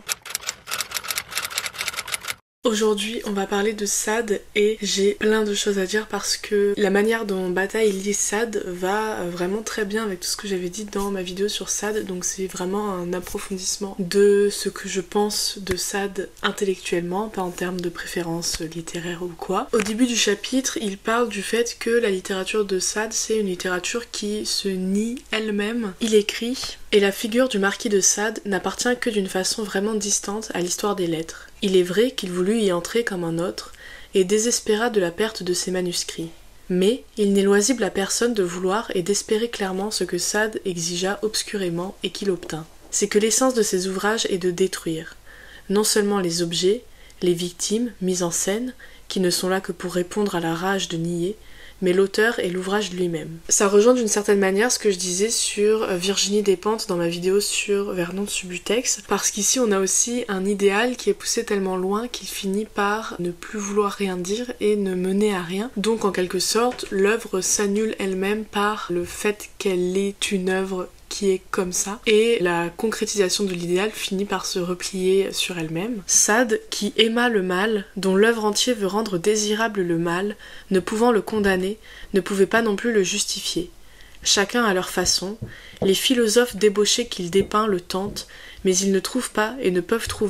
Aujourd'hui, on va parler de Sade et j'ai plein de choses à dire parce que la manière dont Bataille lit Sade va vraiment très bien avec tout ce que j'avais dit dans ma vidéo sur Sade, donc c'est vraiment un approfondissement de ce que je pense de Sade intellectuellement, pas en termes de préférence littéraire ou quoi. Au début du chapitre, il parle du fait que la littérature de Sade, c'est une littérature qui se nie elle-même. Il écrit: et la figure du marquis de Sade n'appartient que d'une façon vraiment distante à l'histoire des lettres. Il est vrai qu'il voulut y entrer comme un autre, et désespéra de la perte de ses manuscrits. Mais il n'est loisible à personne de vouloir et d'espérer clairement ce que Sade exigea obscurément et qu'il obtint. C'est que l'essence de ses ouvrages est de détruire, non seulement les objets, les victimes mises en scène, qui ne sont là que pour répondre à la rage de nier, mais l'auteur et l'ouvrage lui-même. Ça rejoint d'une certaine manière ce que je disais sur Virginie Despentes dans ma vidéo sur Vernon de Subutex, parce qu'ici on a aussi un idéal qui est poussé tellement loin qu'il finit par ne plus vouloir rien dire et ne mener à rien. Donc en quelque sorte, l'œuvre s'annule elle-même par le fait qu'elle est une œuvre qui est comme ça, et la concrétisation de l'idéal finit par se replier sur elle-même. Sade, qui aima le mal, dont l'œuvre entière veut rendre désirable le mal, ne pouvant le condamner, ne pouvait pas non plus le justifier. Chacun à leur façon, les philosophes débauchés qu'il dépeint le tentent, mais ils ne trouvent pas et ne peuvent trouver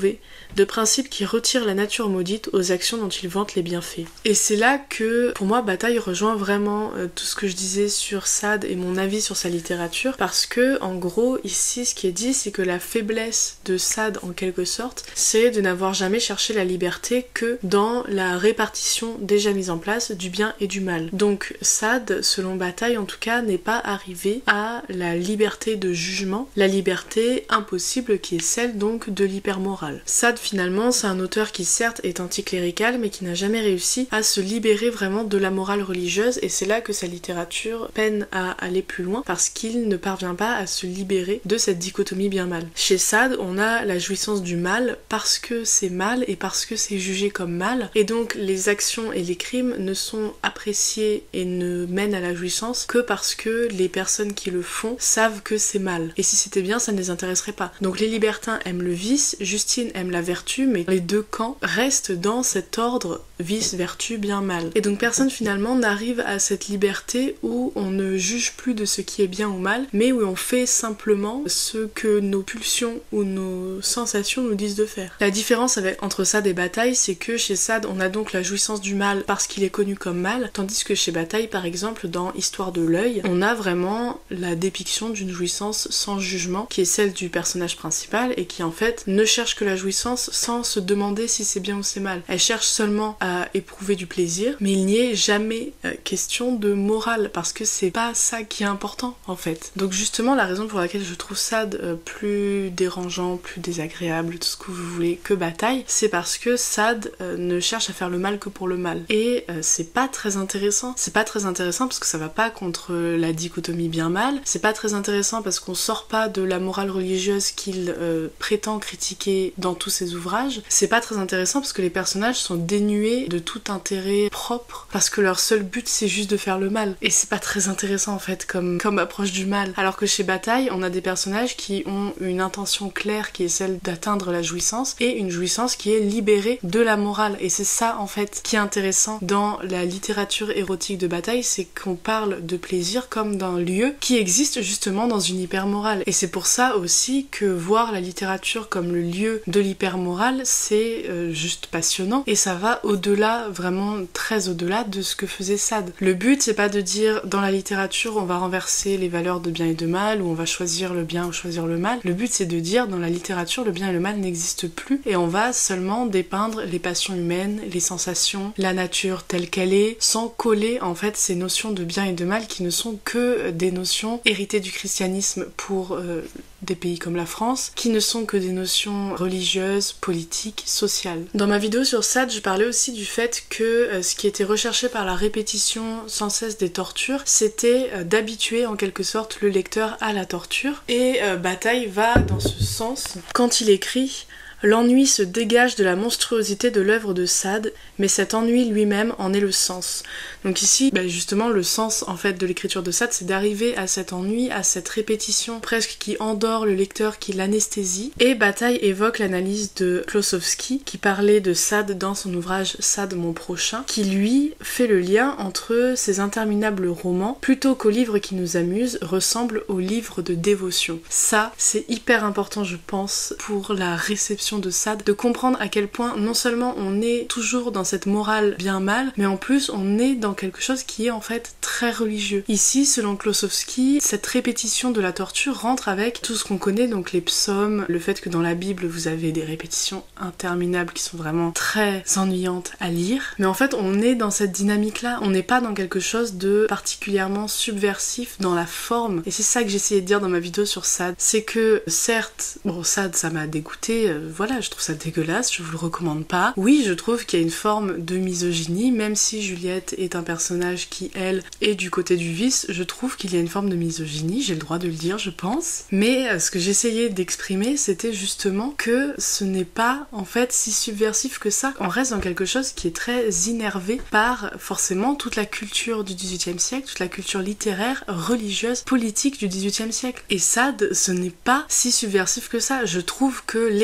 de principes qui retirent la nature maudite aux actions dont il vante les bienfaits. Et c'est là que, pour moi, Bataille rejoint vraiment euh, tout ce que je disais sur Sade et mon avis sur sa littérature, parce que, en gros, ici, ce qui est dit, c'est que la faiblesse de Sade, en quelque sorte, c'est de n'avoir jamais cherché la liberté que dans la répartition déjà mise en place du bien et du mal. Donc, Sade, selon Bataille en tout cas, n'est pas arrivé à la liberté de jugement, la liberté impossible qui est celle donc de l'hypermorale. Sade, finalement, c'est un auteur qui certes est anticlérical, mais qui n'a jamais réussi à se libérer vraiment de la morale religieuse, et c'est là que sa littérature peine à aller plus loin, parce qu'il ne parvient pas à se libérer de cette dichotomie bien-mal. Chez Sade, on a la jouissance du mal parce que c'est mal et parce que c'est jugé comme mal, et donc les actions et les crimes ne sont appréciés et ne mènent à la jouissance que parce que les personnes qui le font savent que c'est mal. Et si c'était bien, ça ne les intéresserait pas. Donc les libertins aiment le vice, Justine aime la vertu, mais les deux camps restent dans cet ordre vice, vertu, bien, mal. Et donc personne finalement n'arrive à cette liberté où on ne juge plus de ce qui est bien ou mal, mais où on fait simplement ce que nos pulsions ou nos sensations nous disent de faire. La différence avec, entre Sade et Bataille, c'est que chez Sade, on a donc la jouissance du mal parce qu'il est connu comme mal, tandis que chez Bataille, par exemple, dans Histoire de l'œil, on a vraiment la dépiction d'une jouissance sans jugement, qui est celle du personnage principal, et qui en fait ne cherche que la jouissance sans se demander si c'est bien ou c'est mal. Elle cherche seulement à éprouver du plaisir, mais il n'y est jamais euh, question de morale, parce que c'est pas ça qui est important en fait. Donc justement, la raison pour laquelle je trouve Sade euh, plus dérangeant, plus désagréable, tout ce que vous voulez, que Bataille, c'est parce que Sade euh, ne cherche à faire le mal que pour le mal. Et euh, c'est pas très intéressant. C'est pas très intéressant parce que ça va pas contre la dichotomie bien-mal. C'est pas très intéressant parce qu'on sort pas de la morale religieuse qu'il euh, prétend critiquer dans tous ses ouvrages. C'est pas très intéressant parce que les personnages sont dénués de tout intérêt propre, parce que leur seul but c'est juste de faire le mal. Et c'est pas très intéressant en fait comme, comme approche du mal. Alors que chez Bataille, on a des personnages qui ont une intention claire qui est celle d'atteindre la jouissance, et une jouissance qui est libérée de la morale. Et c'est ça en fait qui est intéressant dans la littérature érotique de Bataille, c'est qu'on parle de plaisir comme d'un lieu qui existe justement dans une hypermorale. Et c'est pour ça aussi que voir la littérature comme le lieu de l'hypermorale, c'est euh, juste passionnant, et ça va au-delà, vraiment très au-delà de ce que faisait Sade. Le but, c'est pas de dire dans la littérature on va renverser les valeurs de bien et de mal, ou on va choisir le bien ou choisir le mal. Le but, c'est de dire dans la littérature le bien et le mal n'existent plus, et on va seulement dépeindre les passions humaines, les sensations, la nature telle qu'elle est, sans coller en fait ces notions de bien et de mal qui ne sont que des notions héritées du christianisme pour euh, des pays comme la France, qui ne sont que des notions religieuses, politiques, sociales. Dans ma vidéo sur Sade, je parlais aussi du fait que euh, ce qui était recherché par la répétition sans cesse des tortures, c'était euh, d'habituer en quelque sorte le lecteur à la torture, et euh, Bataille va dans ce sens quand il écrit: l'ennui se dégage de la monstruosité de l'œuvre de Sade, mais cet ennui lui-même en est le sens. Donc ici, bah justement, le sens en fait de l'écriture de Sade, c'est d'arriver à cet ennui, à cette répétition presque qui endort le lecteur, qui l'anesthésie. Et Bataille évoque l'analyse de Klossowski, qui parlait de Sade dans son ouvrage Sade mon prochain, qui lui fait le lien entre ces interminables romans, plutôt qu'aux livres qui nous amusent, ressemblent aux livres de dévotion. Ça, c'est hyper important, je pense, pour la réception de Sade, de comprendre à quel point non seulement on est toujours dans cette morale bien-mal, mais en plus on est dans quelque chose qui est en fait très religieux. Ici, selon Klossowski, cette répétition de la torture rentre avec tout ce qu'on connaît, donc les psaumes, le fait que dans la Bible vous avez des répétitions interminables qui sont vraiment très ennuyantes à lire, mais en fait on est dans cette dynamique-là, on n'est pas dans quelque chose de particulièrement subversif dans la forme, et c'est ça que j'essayais de dire dans ma vidéo sur Sade, c'est que certes, bon Sade ça m'a dégoûté, euh, voilà, je trouve ça dégueulasse, je vous le recommande pas. Oui, je trouve qu'il y a une forme de misogynie, même si Juliette est un personnage qui, elle, est du côté du vice, je trouve qu'il y a une forme de misogynie, j'ai le droit de le dire, je pense. Mais euh, ce que j'essayais d'exprimer, c'était justement que ce n'est pas, en fait, si subversif que ça. On reste dans quelque chose qui est très innervé par, forcément, toute la culture du dix-huitième siècle, toute la culture littéraire, religieuse, politique du dix-huitième siècle. Et Sade, ce n'est pas si subversif que ça. Je trouve que l'héritage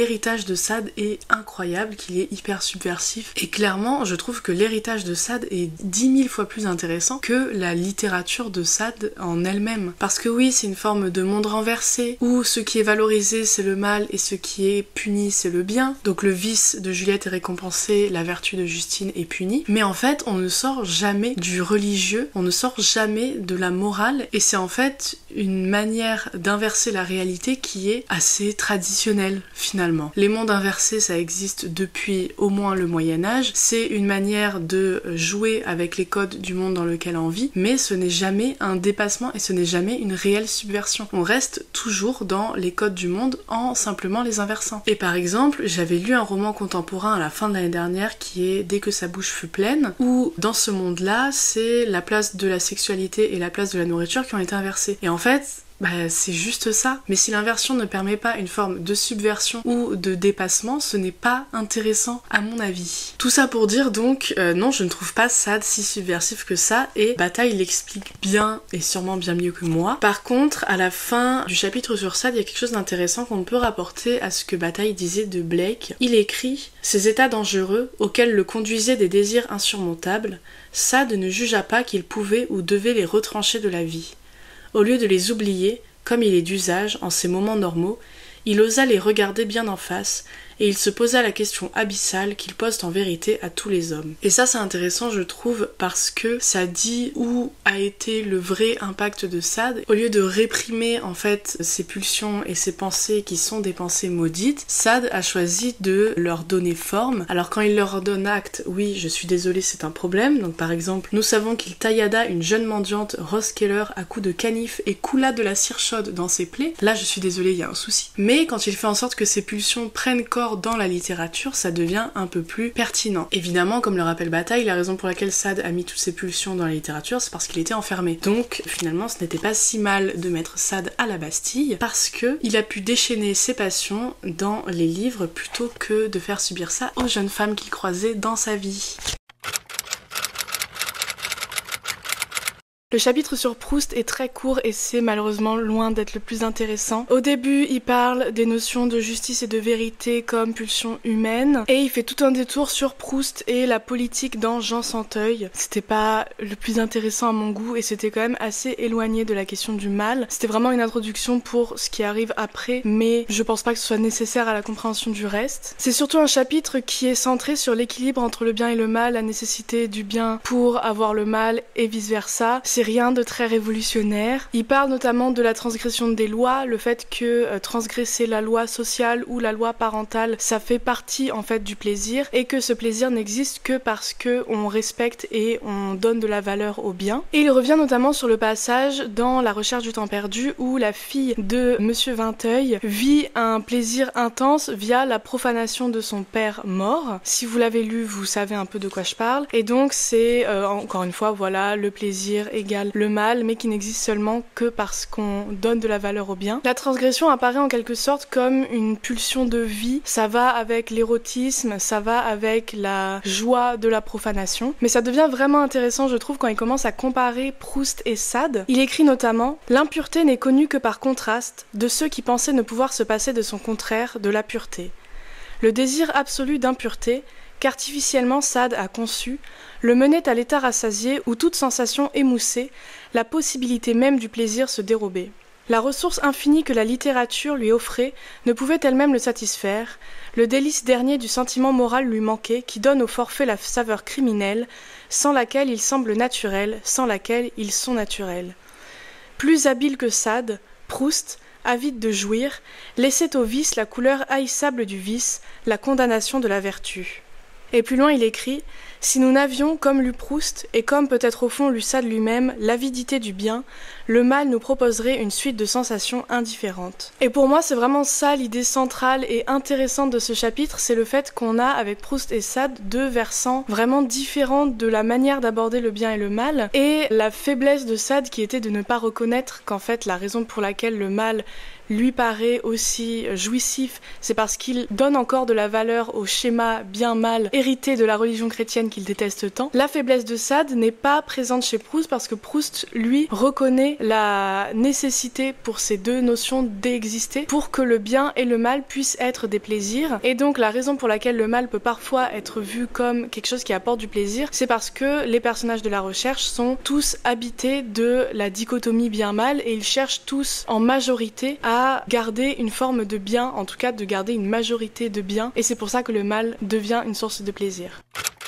l'héritage de Sade est incroyable, qu'il est hyper subversif. Et clairement, je trouve que l'héritage de Sade est dix mille fois plus intéressant que la littérature de Sade en elle-même. Parce que oui, c'est une forme de monde renversé, où ce qui est valorisé c'est le mal et ce qui est puni c'est le bien. Donc le vice de Juliette est récompensé, la vertu de Justine est punie. Mais en fait, on ne sort jamais du religieux, on ne sort jamais de la morale, et c'est en fait une manière d'inverser la réalité qui est assez traditionnelle finalement. Les mondes inversés, ça existe depuis au moins le Moyen-Âge, c'est une manière de jouer avec les codes du monde dans lequel on vit, mais ce n'est jamais un dépassement et ce n'est jamais une réelle subversion. On reste toujours dans les codes du monde en simplement les inversant. Et par exemple, j'avais lu un roman contemporain à la fin de l'année dernière qui est Dès que sa bouche fut pleine, où dans ce monde-là, c'est la place de la sexualité et la place de la nourriture qui ont été inversées. Et en fait, bah, c'est juste ça. Mais si l'inversion ne permet pas une forme de subversion ou de dépassement, ce n'est pas intéressant à mon avis. Tout ça pour dire donc, euh, non, je ne trouve pas Sade si subversif que ça, et Bataille l'explique bien et sûrement bien mieux que moi. Par contre, à la fin du chapitre sur Sade, il y a quelque chose d'intéressant qu'on peut rapporter à ce que Bataille disait de Blake. Il écrit « Ces états dangereux, auxquels le conduisaient des désirs insurmontables, Sade ne jugea pas qu'il pouvait ou devait les retrancher de la vie. Au lieu de les oublier, comme il est d'usage en ces moments normaux, il osa les regarder bien en face, et il se posa la question abyssale qu'il pose en vérité à tous les hommes. Et ça c'est intéressant je trouve parce que ça dit où a été le vrai impact de Sade. Au lieu de réprimer en fait ses pulsions et ses pensées qui sont des pensées maudites, Sade a choisi de leur donner forme. Alors quand il leur donne acte, oui je suis désolée c'est un problème, donc par exemple nous savons qu'il taillada une jeune mendiante Rose Keller à coups de canif et coula de la cire chaude dans ses plaies, là je suis désolée il y a un souci. Mais quand il fait en sorte que ses pulsions prennent corps dans la littérature, ça devient un peu plus pertinent. Évidemment, comme le rappelle Bataille, la raison pour laquelle Sade a mis toutes ses pulsions dans la littérature, c'est parce qu'il était enfermé. Donc, finalement, ce n'était pas si mal de mettre Sade à la Bastille, parce que il a pu déchaîner ses passions dans les livres plutôt que de faire subir ça aux jeunes femmes qu'il croisait dans sa vie. Le chapitre sur Proust est très court et c'est malheureusement loin d'être le plus intéressant. Au début, il parle des notions de justice et de vérité comme pulsion humaine et il fait tout un détour sur Proust et la politique dans Jean Santeuil. C'était pas le plus intéressant à mon goût et c'était quand même assez éloigné de la question du mal. C'était vraiment une introduction pour ce qui arrive après, mais je pense pas que ce soit nécessaire à la compréhension du reste. C'est surtout un chapitre qui est centré sur l'équilibre entre le bien et le mal, la nécessité du bien pour avoir le mal et vice versa. C'est rien de très révolutionnaire. Il parle notamment de la transgression des lois, le fait que euh, transgresser la loi sociale ou la loi parentale, ça fait partie en fait du plaisir et que ce plaisir n'existe que parce que on respecte et on donne de la valeur au bien. Et il revient notamment sur le passage dans La Recherche du temps perdu où la fille de Monsieur Vinteuil vit un plaisir intense via la profanation de son père mort. Si vous l'avez lu, vous savez un peu de quoi je parle. Et donc c'est euh, encore une fois voilà le plaisir égale le mal, mais qui n'existe seulement que parce qu'on donne de la valeur au bien. La transgression apparaît en quelque sorte comme une pulsion de vie, ça va avec l'érotisme, ça va avec la joie de la profanation, mais ça devient vraiment intéressant je trouve quand il commence à comparer Proust et Sade. Il écrit notamment « L'impureté n'est connue que par contraste de ceux qui pensaient ne pouvoir se passer de son contraire, de la pureté. Le désir absolu d'impureté qu'artificiellement Sade a conçu, le menait à l'état rassasié où toute sensation émoussait, la possibilité même du plaisir se dérobait. La ressource infinie que la littérature lui offrait ne pouvait elle-même le satisfaire, le délice dernier du sentiment moral lui manquait qui donne au forfait la saveur criminelle, sans laquelle ils semblent naturels, sans laquelle ils sont naturels. Plus habile que Sade, Proust, avide de jouir, laissait au vice la couleur haïssable du vice, la condamnation de la vertu. » Et plus loin il écrit « Si nous n'avions, comme lu Proust, et comme peut-être au fond lu Sade lui-même, l'avidité du bien, le mal nous proposerait une suite de sensations indifférentes. » Et pour moi c'est vraiment ça l'idée centrale et intéressante de ce chapitre, c'est le fait qu'on a avec Proust et Sade deux versants vraiment différents de la manière d'aborder le bien et le mal, et la faiblesse de Sade qui était de ne pas reconnaître qu'en fait la raison pour laquelle le mal lui paraît aussi jouissif, c'est parce qu'il donne encore de la valeur au schéma bien-mal hérité de la religion chrétienne qu'il déteste tant. La faiblesse de Sade n'est pas présente chez Proust parce que Proust, lui, reconnaît la nécessité pour ces deux notions d'exister pour que le bien et le mal puissent être des plaisirs. Et donc la raison pour laquelle le mal peut parfois être vu comme quelque chose qui apporte du plaisir, c'est parce que les personnages de la recherche sont tous habités de la dichotomie bien-mal et ils cherchent tous en majorité à garder une forme de bien, en tout cas de garder une majorité de bien, et c'est pour ça que le mal devient une source de plaisir.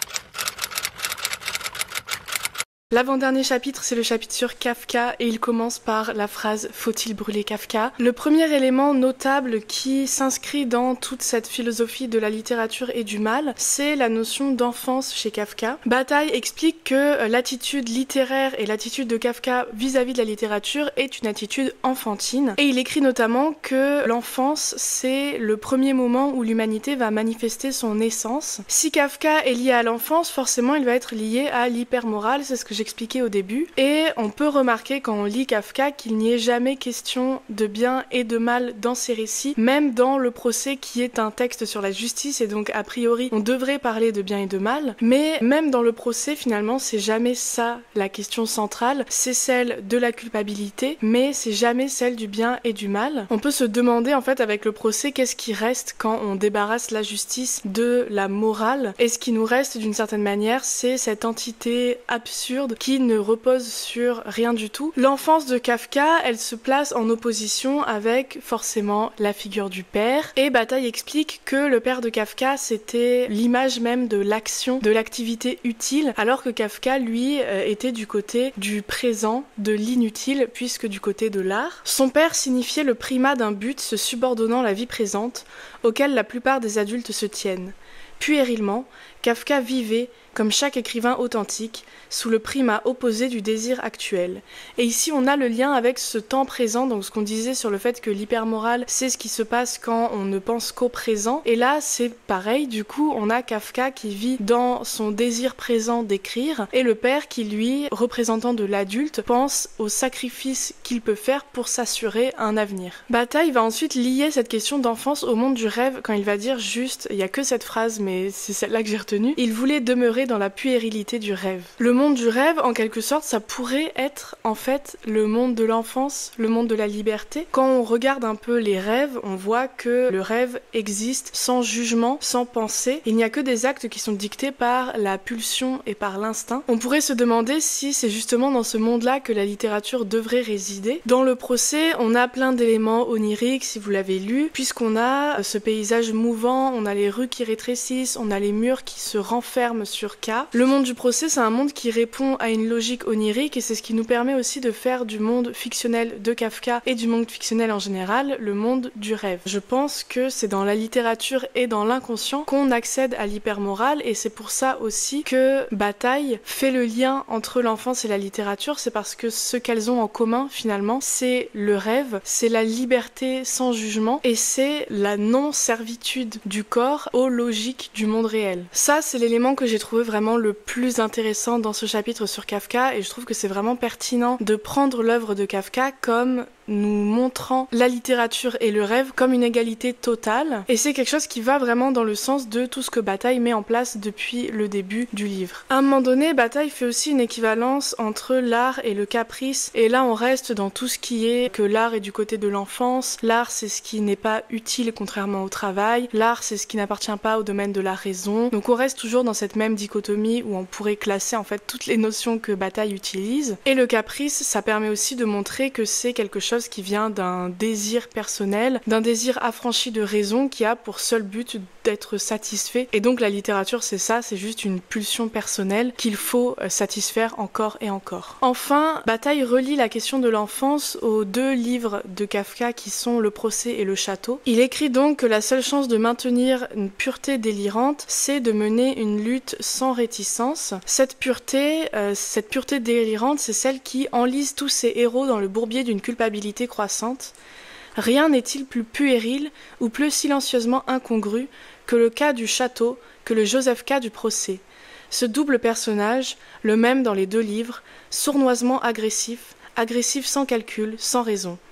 L'avant-dernier chapitre, c'est le chapitre sur Kafka et il commence par la phrase « Faut-il brûler Kafka ?» Le premier élément notable qui s'inscrit dans toute cette philosophie de la littérature et du mal, c'est la notion d'enfance chez Kafka. Bataille explique que l'attitude littéraire et l'attitude de Kafka vis-à-vis de la littérature est une attitude enfantine. Et il écrit notamment que l'enfance, c'est le premier moment où l'humanité va manifester son essence. Si Kafka est lié à l'enfance, forcément il va être lié à l'hypermorale, c'est ce que j'ai expliqué au début, et on peut remarquer quand on lit Kafka qu'il n'y est jamais question de bien et de mal dans ses récits, même dans le procès qui est un texte sur la justice, et donc a priori on devrait parler de bien et de mal, mais même dans le procès finalement c'est jamais ça la question centrale, c'est celle de la culpabilité, mais c'est jamais celle du bien et du mal. On peut se demander en fait avec le procès qu'est-ce qui reste quand on débarrasse la justice de la morale, et ce qui nous reste d'une certaine manière c'est cette entité absurde qui ne repose sur rien du tout. L'enfance de Kafka, elle se place en opposition avec forcément la figure du père, et Bataille explique que le père de Kafka c'était l'image même de l'action, de l'activité utile, alors que Kafka lui euh, était du côté du présent, de l'inutile, puisque du côté de l'art. Son père signifiait le primat d'un but se subordonnant la vie présente, auquel la plupart des adultes se tiennent. Puérilement, Kafka vivait, comme chaque écrivain authentique, sous le primat opposé du désir actuel. Et ici, on a le lien avec ce temps présent, donc ce qu'on disait sur le fait que l'hypermorale, c'est ce qui se passe quand on ne pense qu'au présent. Et là, c'est pareil, du coup, on a Kafka qui vit dans son désir présent d'écrire, et le père qui, lui, représentant de l'adulte, pense au sacrifice qu'il peut faire pour s'assurer un avenir. Bataille va ensuite lier cette question d'enfance au monde du rêve, quand il va dire juste, il n'y a que cette phrase, mais c'est celle-là que j'ai retenue, il voulait demeurer dans la puérilité du rêve. Le monde du rêve, en quelque sorte, ça pourrait être en fait le monde de l'enfance, le monde de la liberté. Quand on regarde un peu les rêves, on voit que le rêve existe sans jugement, sans pensée. Il n'y a que des actes qui sont dictés par la pulsion et par l'instinct. On pourrait se demander si c'est justement dans ce monde-là que la littérature devrait résider. Dans le procès, on a plein d'éléments oniriques, si vous l'avez lu, puisqu'on a ce paysage mouvant, on a les rues qui rétrécissent, on a les murs qui se renferment sur K. Le monde du procès, c'est un monde qui répond à une logique onirique et c'est ce qui nous permet aussi de faire du monde fictionnel de Kafka et du monde fictionnel en général, le monde du rêve. Je pense que c'est dans la littérature et dans l'inconscient qu'on accède à l'hypermorale et c'est pour ça aussi que Bataille fait le lien entre l'enfance et la littérature, c'est parce que ce qu'elles ont en commun finalement, c'est le rêve, c'est la liberté sans jugement et c'est la non-servitude du corps aux logiques du monde réel. Ça, c'est l'élément que j'ai trouvé vraiment le plus intéressant dans ce chapitre sur Kafka et je trouve que c'est vraiment pertinent de prendre l'œuvre de Kafka comme nous montrant la littérature et le rêve comme une égalité totale et c'est quelque chose qui va vraiment dans le sens de tout ce que Bataille met en place depuis le début du livre. À un moment donné, Bataille fait aussi une équivalence entre l'art et le caprice et là on reste dans tout ce qui est que l'art est du côté de l'enfance, l'art c'est ce qui n'est pas utile contrairement au travail, l'art c'est ce qui n'appartient pas au domaine de la raison, donc on reste toujours dans cette même dichotomie où on pourrait classer en fait toutes les notions que Bataille utilise et le caprice ça permet aussi de montrer que c'est quelque chose qui vient d'un désir personnel, d'un désir affranchi de raison qui a pour seul but d'être satisfait. Et donc la littérature c'est ça, c'est juste une pulsion personnelle qu'il faut satisfaire encore et encore. Enfin, Bataille relie la question de l'enfance aux deux livres de Kafka qui sont Le procès et Le château. Il écrit donc que la seule chance de maintenir une pureté délirante, c'est de mener une lutte sans réticence. Cette pureté, euh, cette pureté délirante, c'est celle qui enlise tous ces héros dans le bourbier d'une culpabilité croissante. Rien n'est-il plus puéril ou plus silencieusement incongru que le cas du château, que le Joseph K du procès. Ce double personnage, le même dans les deux livres, sournoisement agressif, agressif sans calcul, sans raison.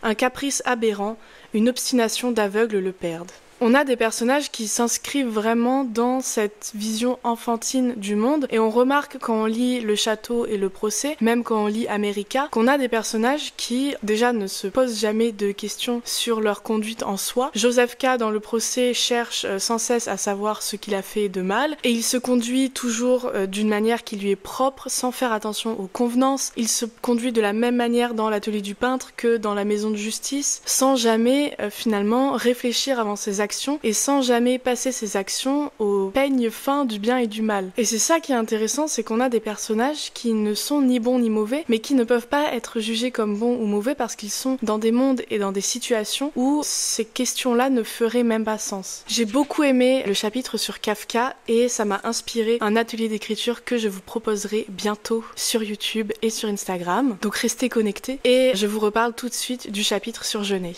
un caprice aberrant, une obstination d'aveugle le perdent. On a des personnages qui s'inscrivent vraiment dans cette vision enfantine du monde et on remarque quand on lit Le Château et Le Procès, même quand on lit America, qu'on a des personnages qui déjà ne se posent jamais de questions sur leur conduite en soi. Joseph K dans Le Procès cherche sans cesse à savoir ce qu'il a fait de mal et il se conduit toujours d'une manière qui lui est propre sans faire attention aux convenances. Il se conduit de la même manière dans l'atelier du peintre que dans la maison de justice sans jamais euh, finalement réfléchir avant ses actions et sans jamais passer ses actions au peigne fin du bien et du mal. Et c'est ça qui est intéressant, c'est qu'on a des personnages qui ne sont ni bons ni mauvais, mais qui ne peuvent pas être jugés comme bons ou mauvais parce qu'ils sont dans des mondes et dans des situations où ces questions-là ne feraient même pas sens. J'ai beaucoup aimé le chapitre sur Kafka et ça m'a inspiré un atelier d'écriture que je vous proposerai bientôt sur YouTube et sur Instagram. Donc restez connectés et je vous reparle tout de suite du chapitre sur Genet.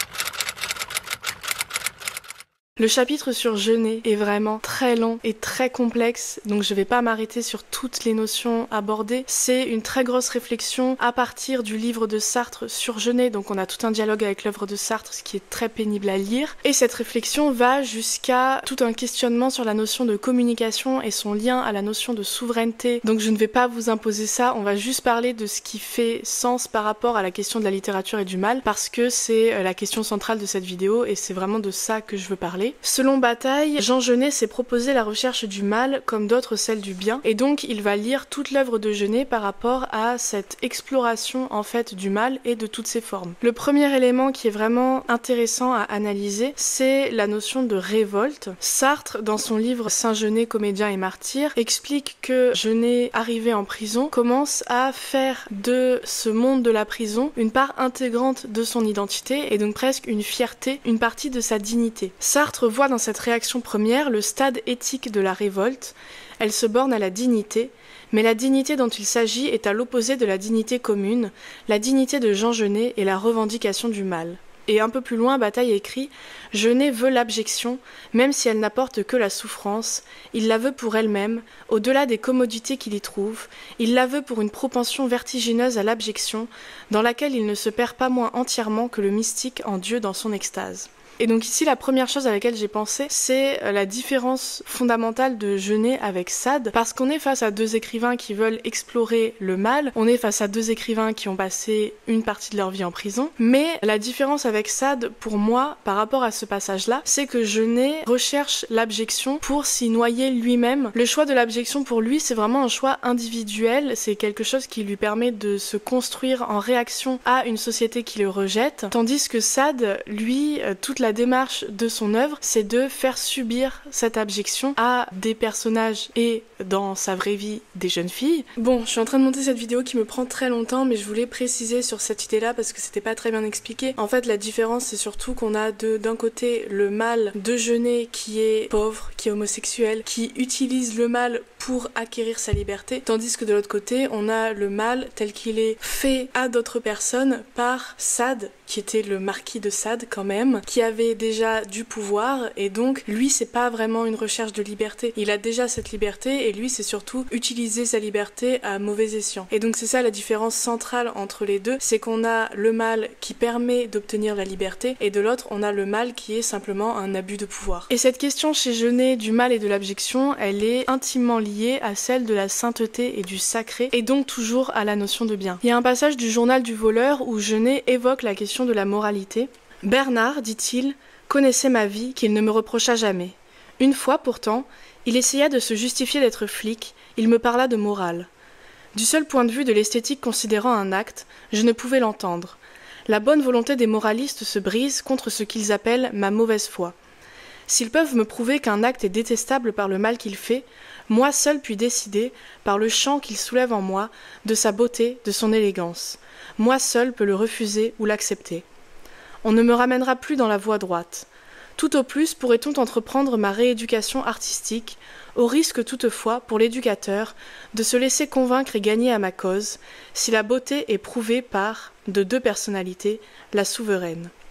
Le chapitre sur Genet est vraiment très long et très complexe, donc je vais pas m'arrêter sur toutes les notions abordées. C'est une très grosse réflexion à partir du livre de Sartre sur Genet, donc on a tout un dialogue avec l'œuvre de Sartre, ce qui est très pénible à lire. Et cette réflexion va jusqu'à tout un questionnement sur la notion de communication et son lien à la notion de souveraineté. Donc je ne vais pas vous imposer ça, on va juste parler de ce qui fait sens par rapport à la question de la littérature et du mal, parce que c'est la question centrale de cette vidéo et c'est vraiment de ça que je veux parler. Selon Bataille, Jean Genet s'est proposé la recherche du mal comme d'autres celle du bien, et donc il va lire toute l'œuvre de Genet par rapport à cette exploration en fait du mal et de toutes ses formes. Le premier élément qui est vraiment intéressant à analyser, c'est la notion de révolte. Sartre, dans son livre Saint-Genet, comédien et martyr, explique que Genet, arrivé en prison, commence à faire de ce monde de la prison une part intégrante de son identité et donc presque une fierté, une partie de sa dignité. Sartre voit dans cette réaction première le stade éthique de la révolte. Elle se borne à la dignité, mais la dignité dont il s'agit est à l'opposé de la dignité commune, la dignité de Jean Genet et la revendication du mal. Et un peu plus loin, Bataille écrit « Genet veut l'abjection, même si elle n'apporte que la souffrance. Il la veut pour elle-même, au-delà des commodités qu'il y trouve. Il la veut pour une propension vertigineuse à l'abjection, dans laquelle il ne se perd pas moins entièrement que le mystique en Dieu dans son extase. » Et donc ici, la première chose à laquelle j'ai pensé, c'est la différence fondamentale de Genet avec Sade, parce qu'on est face à deux écrivains qui veulent explorer le mal, on est face à deux écrivains qui ont passé une partie de leur vie en prison, mais la différence avec Sade, pour moi, par rapport à ce passage-là, c'est que Genet recherche l'abjection pour s'y noyer lui-même. Le choix de l'abjection pour lui, c'est vraiment un choix individuel, c'est quelque chose qui lui permet de se construire en réaction à une société qui le rejette, tandis que Sade, lui, toute la démarche de son œuvre, c'est de faire subir cette abjection à des personnages et, dans sa vraie vie, des jeunes filles. Bon, je suis en train de monter cette vidéo qui me prend très longtemps, mais je voulais préciser sur cette idée-là parce que c'était pas très bien expliqué. En fait, la différence, c'est surtout qu'on a de, d'un côté le mal de Genet qui est pauvre, qui est homosexuel, qui utilise le mal pour acquérir sa liberté, tandis que de l'autre côté, on a le mal tel qu'il est fait à d'autres personnes par Sade, qui était le marquis de Sade quand même, qui avait déjà du pouvoir, et donc lui c'est pas vraiment une recherche de liberté, il a déjà cette liberté et lui c'est surtout utiliser sa liberté à mauvais escient. Et donc c'est ça la différence centrale entre les deux, c'est qu'on a le mal qui permet d'obtenir la liberté et de l'autre on a le mal qui est simplement un abus de pouvoir. Et cette question chez Genet du mal et de l'abjection, elle est intimement liée à celle de la sainteté et du sacré, et donc toujours à la notion de bien. Il y a un passage du journal du voleur où Genet évoque la question de la moralité. Bernard, dit-il, connaissait ma vie qu'il ne me reprocha jamais. Une fois, pourtant, il essaya de se justifier d'être flic, il me parla de morale. Du seul point de vue de l'esthétique considérant un acte, je ne pouvais l'entendre. La bonne volonté des moralistes se brise contre ce qu'ils appellent ma mauvaise foi. S'ils peuvent me prouver qu'un acte est détestable par le mal qu'il fait, moi seul puis décider, par le chant qu'il soulève en moi, de sa beauté, de son élégance. Moi seul peux le refuser ou l'accepter. On ne me ramènera plus dans la voie droite. Tout au plus pourrait-on entreprendre ma rééducation artistique, au risque toutefois, pour l'éducateur, de se laisser convaincre et gagner à ma cause, si la beauté est prouvée par, de deux personnalités, la souveraine.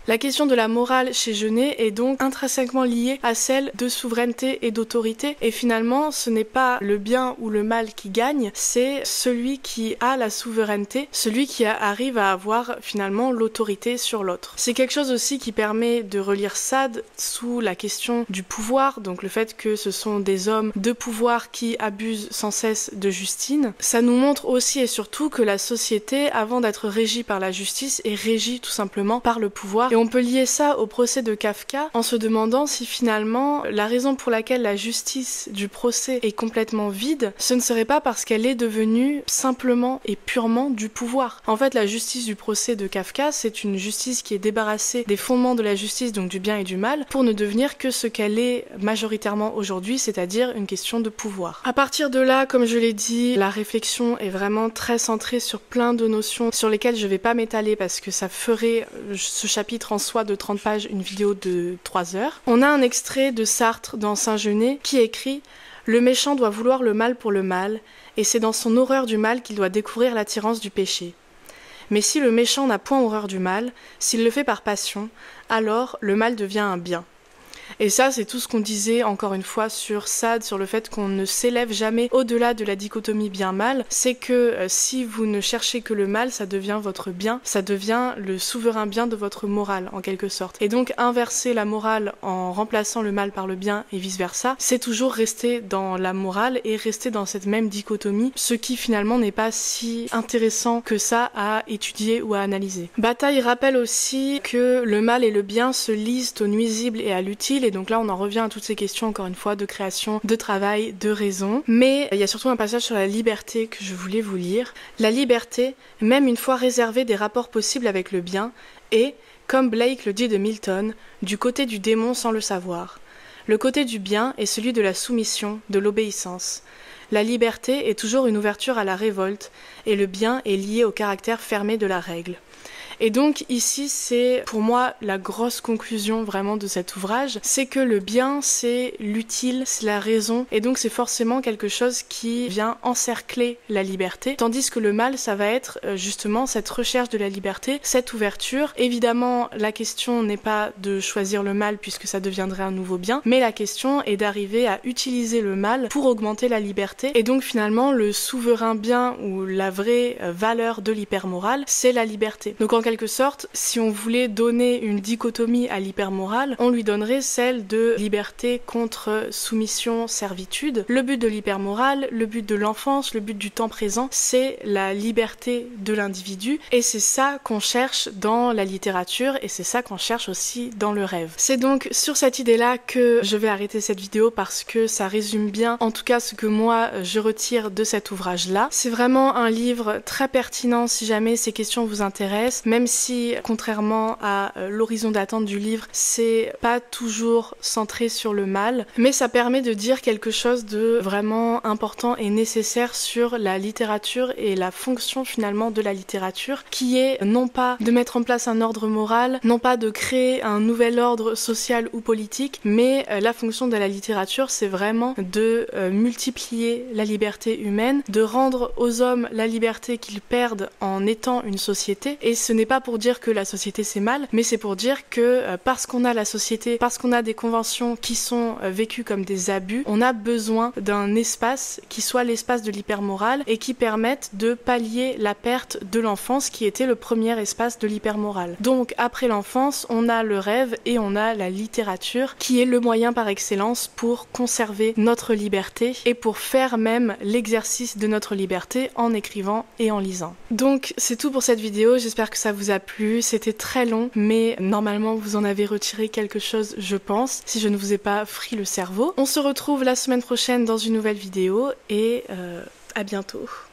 La question de la morale chez Genet est donc intrinsèquement liée à celle de souveraineté et d'autorité, et finalement ce n'est pas le bien ou le mal qui gagne, c'est celui qui a la souveraineté, celui qui arrive à avoir finalement l'autorité sur l'autre. C'est quelque chose aussi qui permet de relire Sade sous la question du pouvoir, donc le fait que ce sont des hommes de pouvoir qui abusent sans cesse de Justine. Ça nous montre aussi et surtout que la société, avant d'être régie par la justice, est régie tout simplement par le pouvoir. Et on peut lier ça au procès de Kafka en se demandant si finalement la raison pour laquelle la justice du procès est complètement vide, ce ne serait pas parce qu'elle est devenue simplement et purement du pouvoir. En fait, la justice du procès de Kafka, c'est une justice qui est débarrassée des fondements de la justice, donc du bien et du mal, pour ne devenir que ce qu'elle est majoritairement aujourd'hui, c'est-à-dire une question de pouvoir. À partir de là, comme je l'ai dit, la réflexion est vraiment très centrée sur plein de notions sur lesquelles je vais pas m'étaler parce que ça ferait ce chapitre en soi de trente pages une vidéo de trois heures. On a un extrait de Sartre dans Saint-Genet qui écrit « Le méchant doit vouloir le mal pour le mal, et c'est dans son horreur du mal qu'il doit découvrir l'attirance du péché. Mais si le méchant n'a point horreur du mal, s'il le fait par passion, alors le mal devient un bien. » Et ça, c'est tout ce qu'on disait encore une fois sur Sade, sur le fait qu'on ne s'élève jamais au-delà de la dichotomie bien-mal. C'est que euh, si vous ne cherchez que le mal, ça devient votre bien, ça devient le souverain bien de votre morale, en quelque sorte. Et donc, inverser la morale en remplaçant le mal par le bien et vice-versa, c'est toujours rester dans la morale et rester dans cette même dichotomie, ce qui finalement n'est pas si intéressant que ça à étudier ou à analyser. Bataille rappelle aussi que le mal et le bien se lisent au nuisible et à l'utile. Et donc là on en revient à toutes ces questions encore une fois de création, de travail, de raison. Mais il y a surtout un passage sur la liberté que je voulais vous lire. La liberté, même une fois réservée des rapports possibles avec le bien, est, comme Blake le dit de Milton, du côté du démon sans le savoir. Le côté du bien est celui de la soumission, de l'obéissance. La liberté est toujours une ouverture à la révolte, et le bien est lié au caractère fermé de la règle. Et donc ici c'est pour moi la grosse conclusion vraiment de cet ouvrage, c'est que le bien c'est l'utile, c'est la raison, et donc c'est forcément quelque chose qui vient encercler la liberté, tandis que le mal ça va être justement cette recherche de la liberté, cette ouverture. Évidemment la question n'est pas de choisir le mal puisque ça deviendrait un nouveau bien, mais la question est d'arriver à utiliser le mal pour augmenter la liberté, et donc finalement le souverain bien ou la vraie valeur de l'hypermorale c'est la liberté. Donc en quelque sorte, si on voulait donner une dichotomie à l'hypermorale, on lui donnerait celle de liberté contre soumission, servitude. Le but de l'hypermorale, le but de l'enfance, le but du temps présent, c'est la liberté de l'individu, et c'est ça qu'on cherche dans la littérature, et c'est ça qu'on cherche aussi dans le rêve. C'est donc sur cette idée-là que je vais arrêter cette vidéo parce que ça résume bien, en tout cas ce que moi je retire de cet ouvrage-là. C'est vraiment un livre très pertinent si jamais ces questions vous intéressent, même si, contrairement à euh, l'horizon d'attente du livre, c'est pas toujours centré sur le mal, mais ça permet de dire quelque chose de vraiment important et nécessaire sur la littérature et la fonction finalement de la littérature, qui est non pas de mettre en place un ordre moral, non pas de créer un nouvel ordre social ou politique, mais euh, la fonction de la littérature, c'est vraiment de euh, multiplier la liberté humaine, de rendre aux hommes la liberté qu'ils perdent en étant une société, et ce n'est pas pour dire que la société c'est mal, mais c'est pour dire que euh, parce qu'on a la société, parce qu'on a des conventions qui sont euh, vécues comme des abus, on a besoin d'un espace qui soit l'espace de l'hypermorale et qui permette de pallier la perte de l'enfance qui était le premier espace de l'hypermorale. Donc après l'enfance, on a le rêve et on a la littérature qui est le moyen par excellence pour conserver notre liberté et pour faire même l'exercice de notre liberté en écrivant et en lisant. Donc c'est tout pour cette vidéo, j'espère que ça vous a plu, c'était très long, mais normalement vous en avez retiré quelque chose je pense, si je ne vous ai pas frit le cerveau. On se retrouve la semaine prochaine dans une nouvelle vidéo et euh, à bientôt.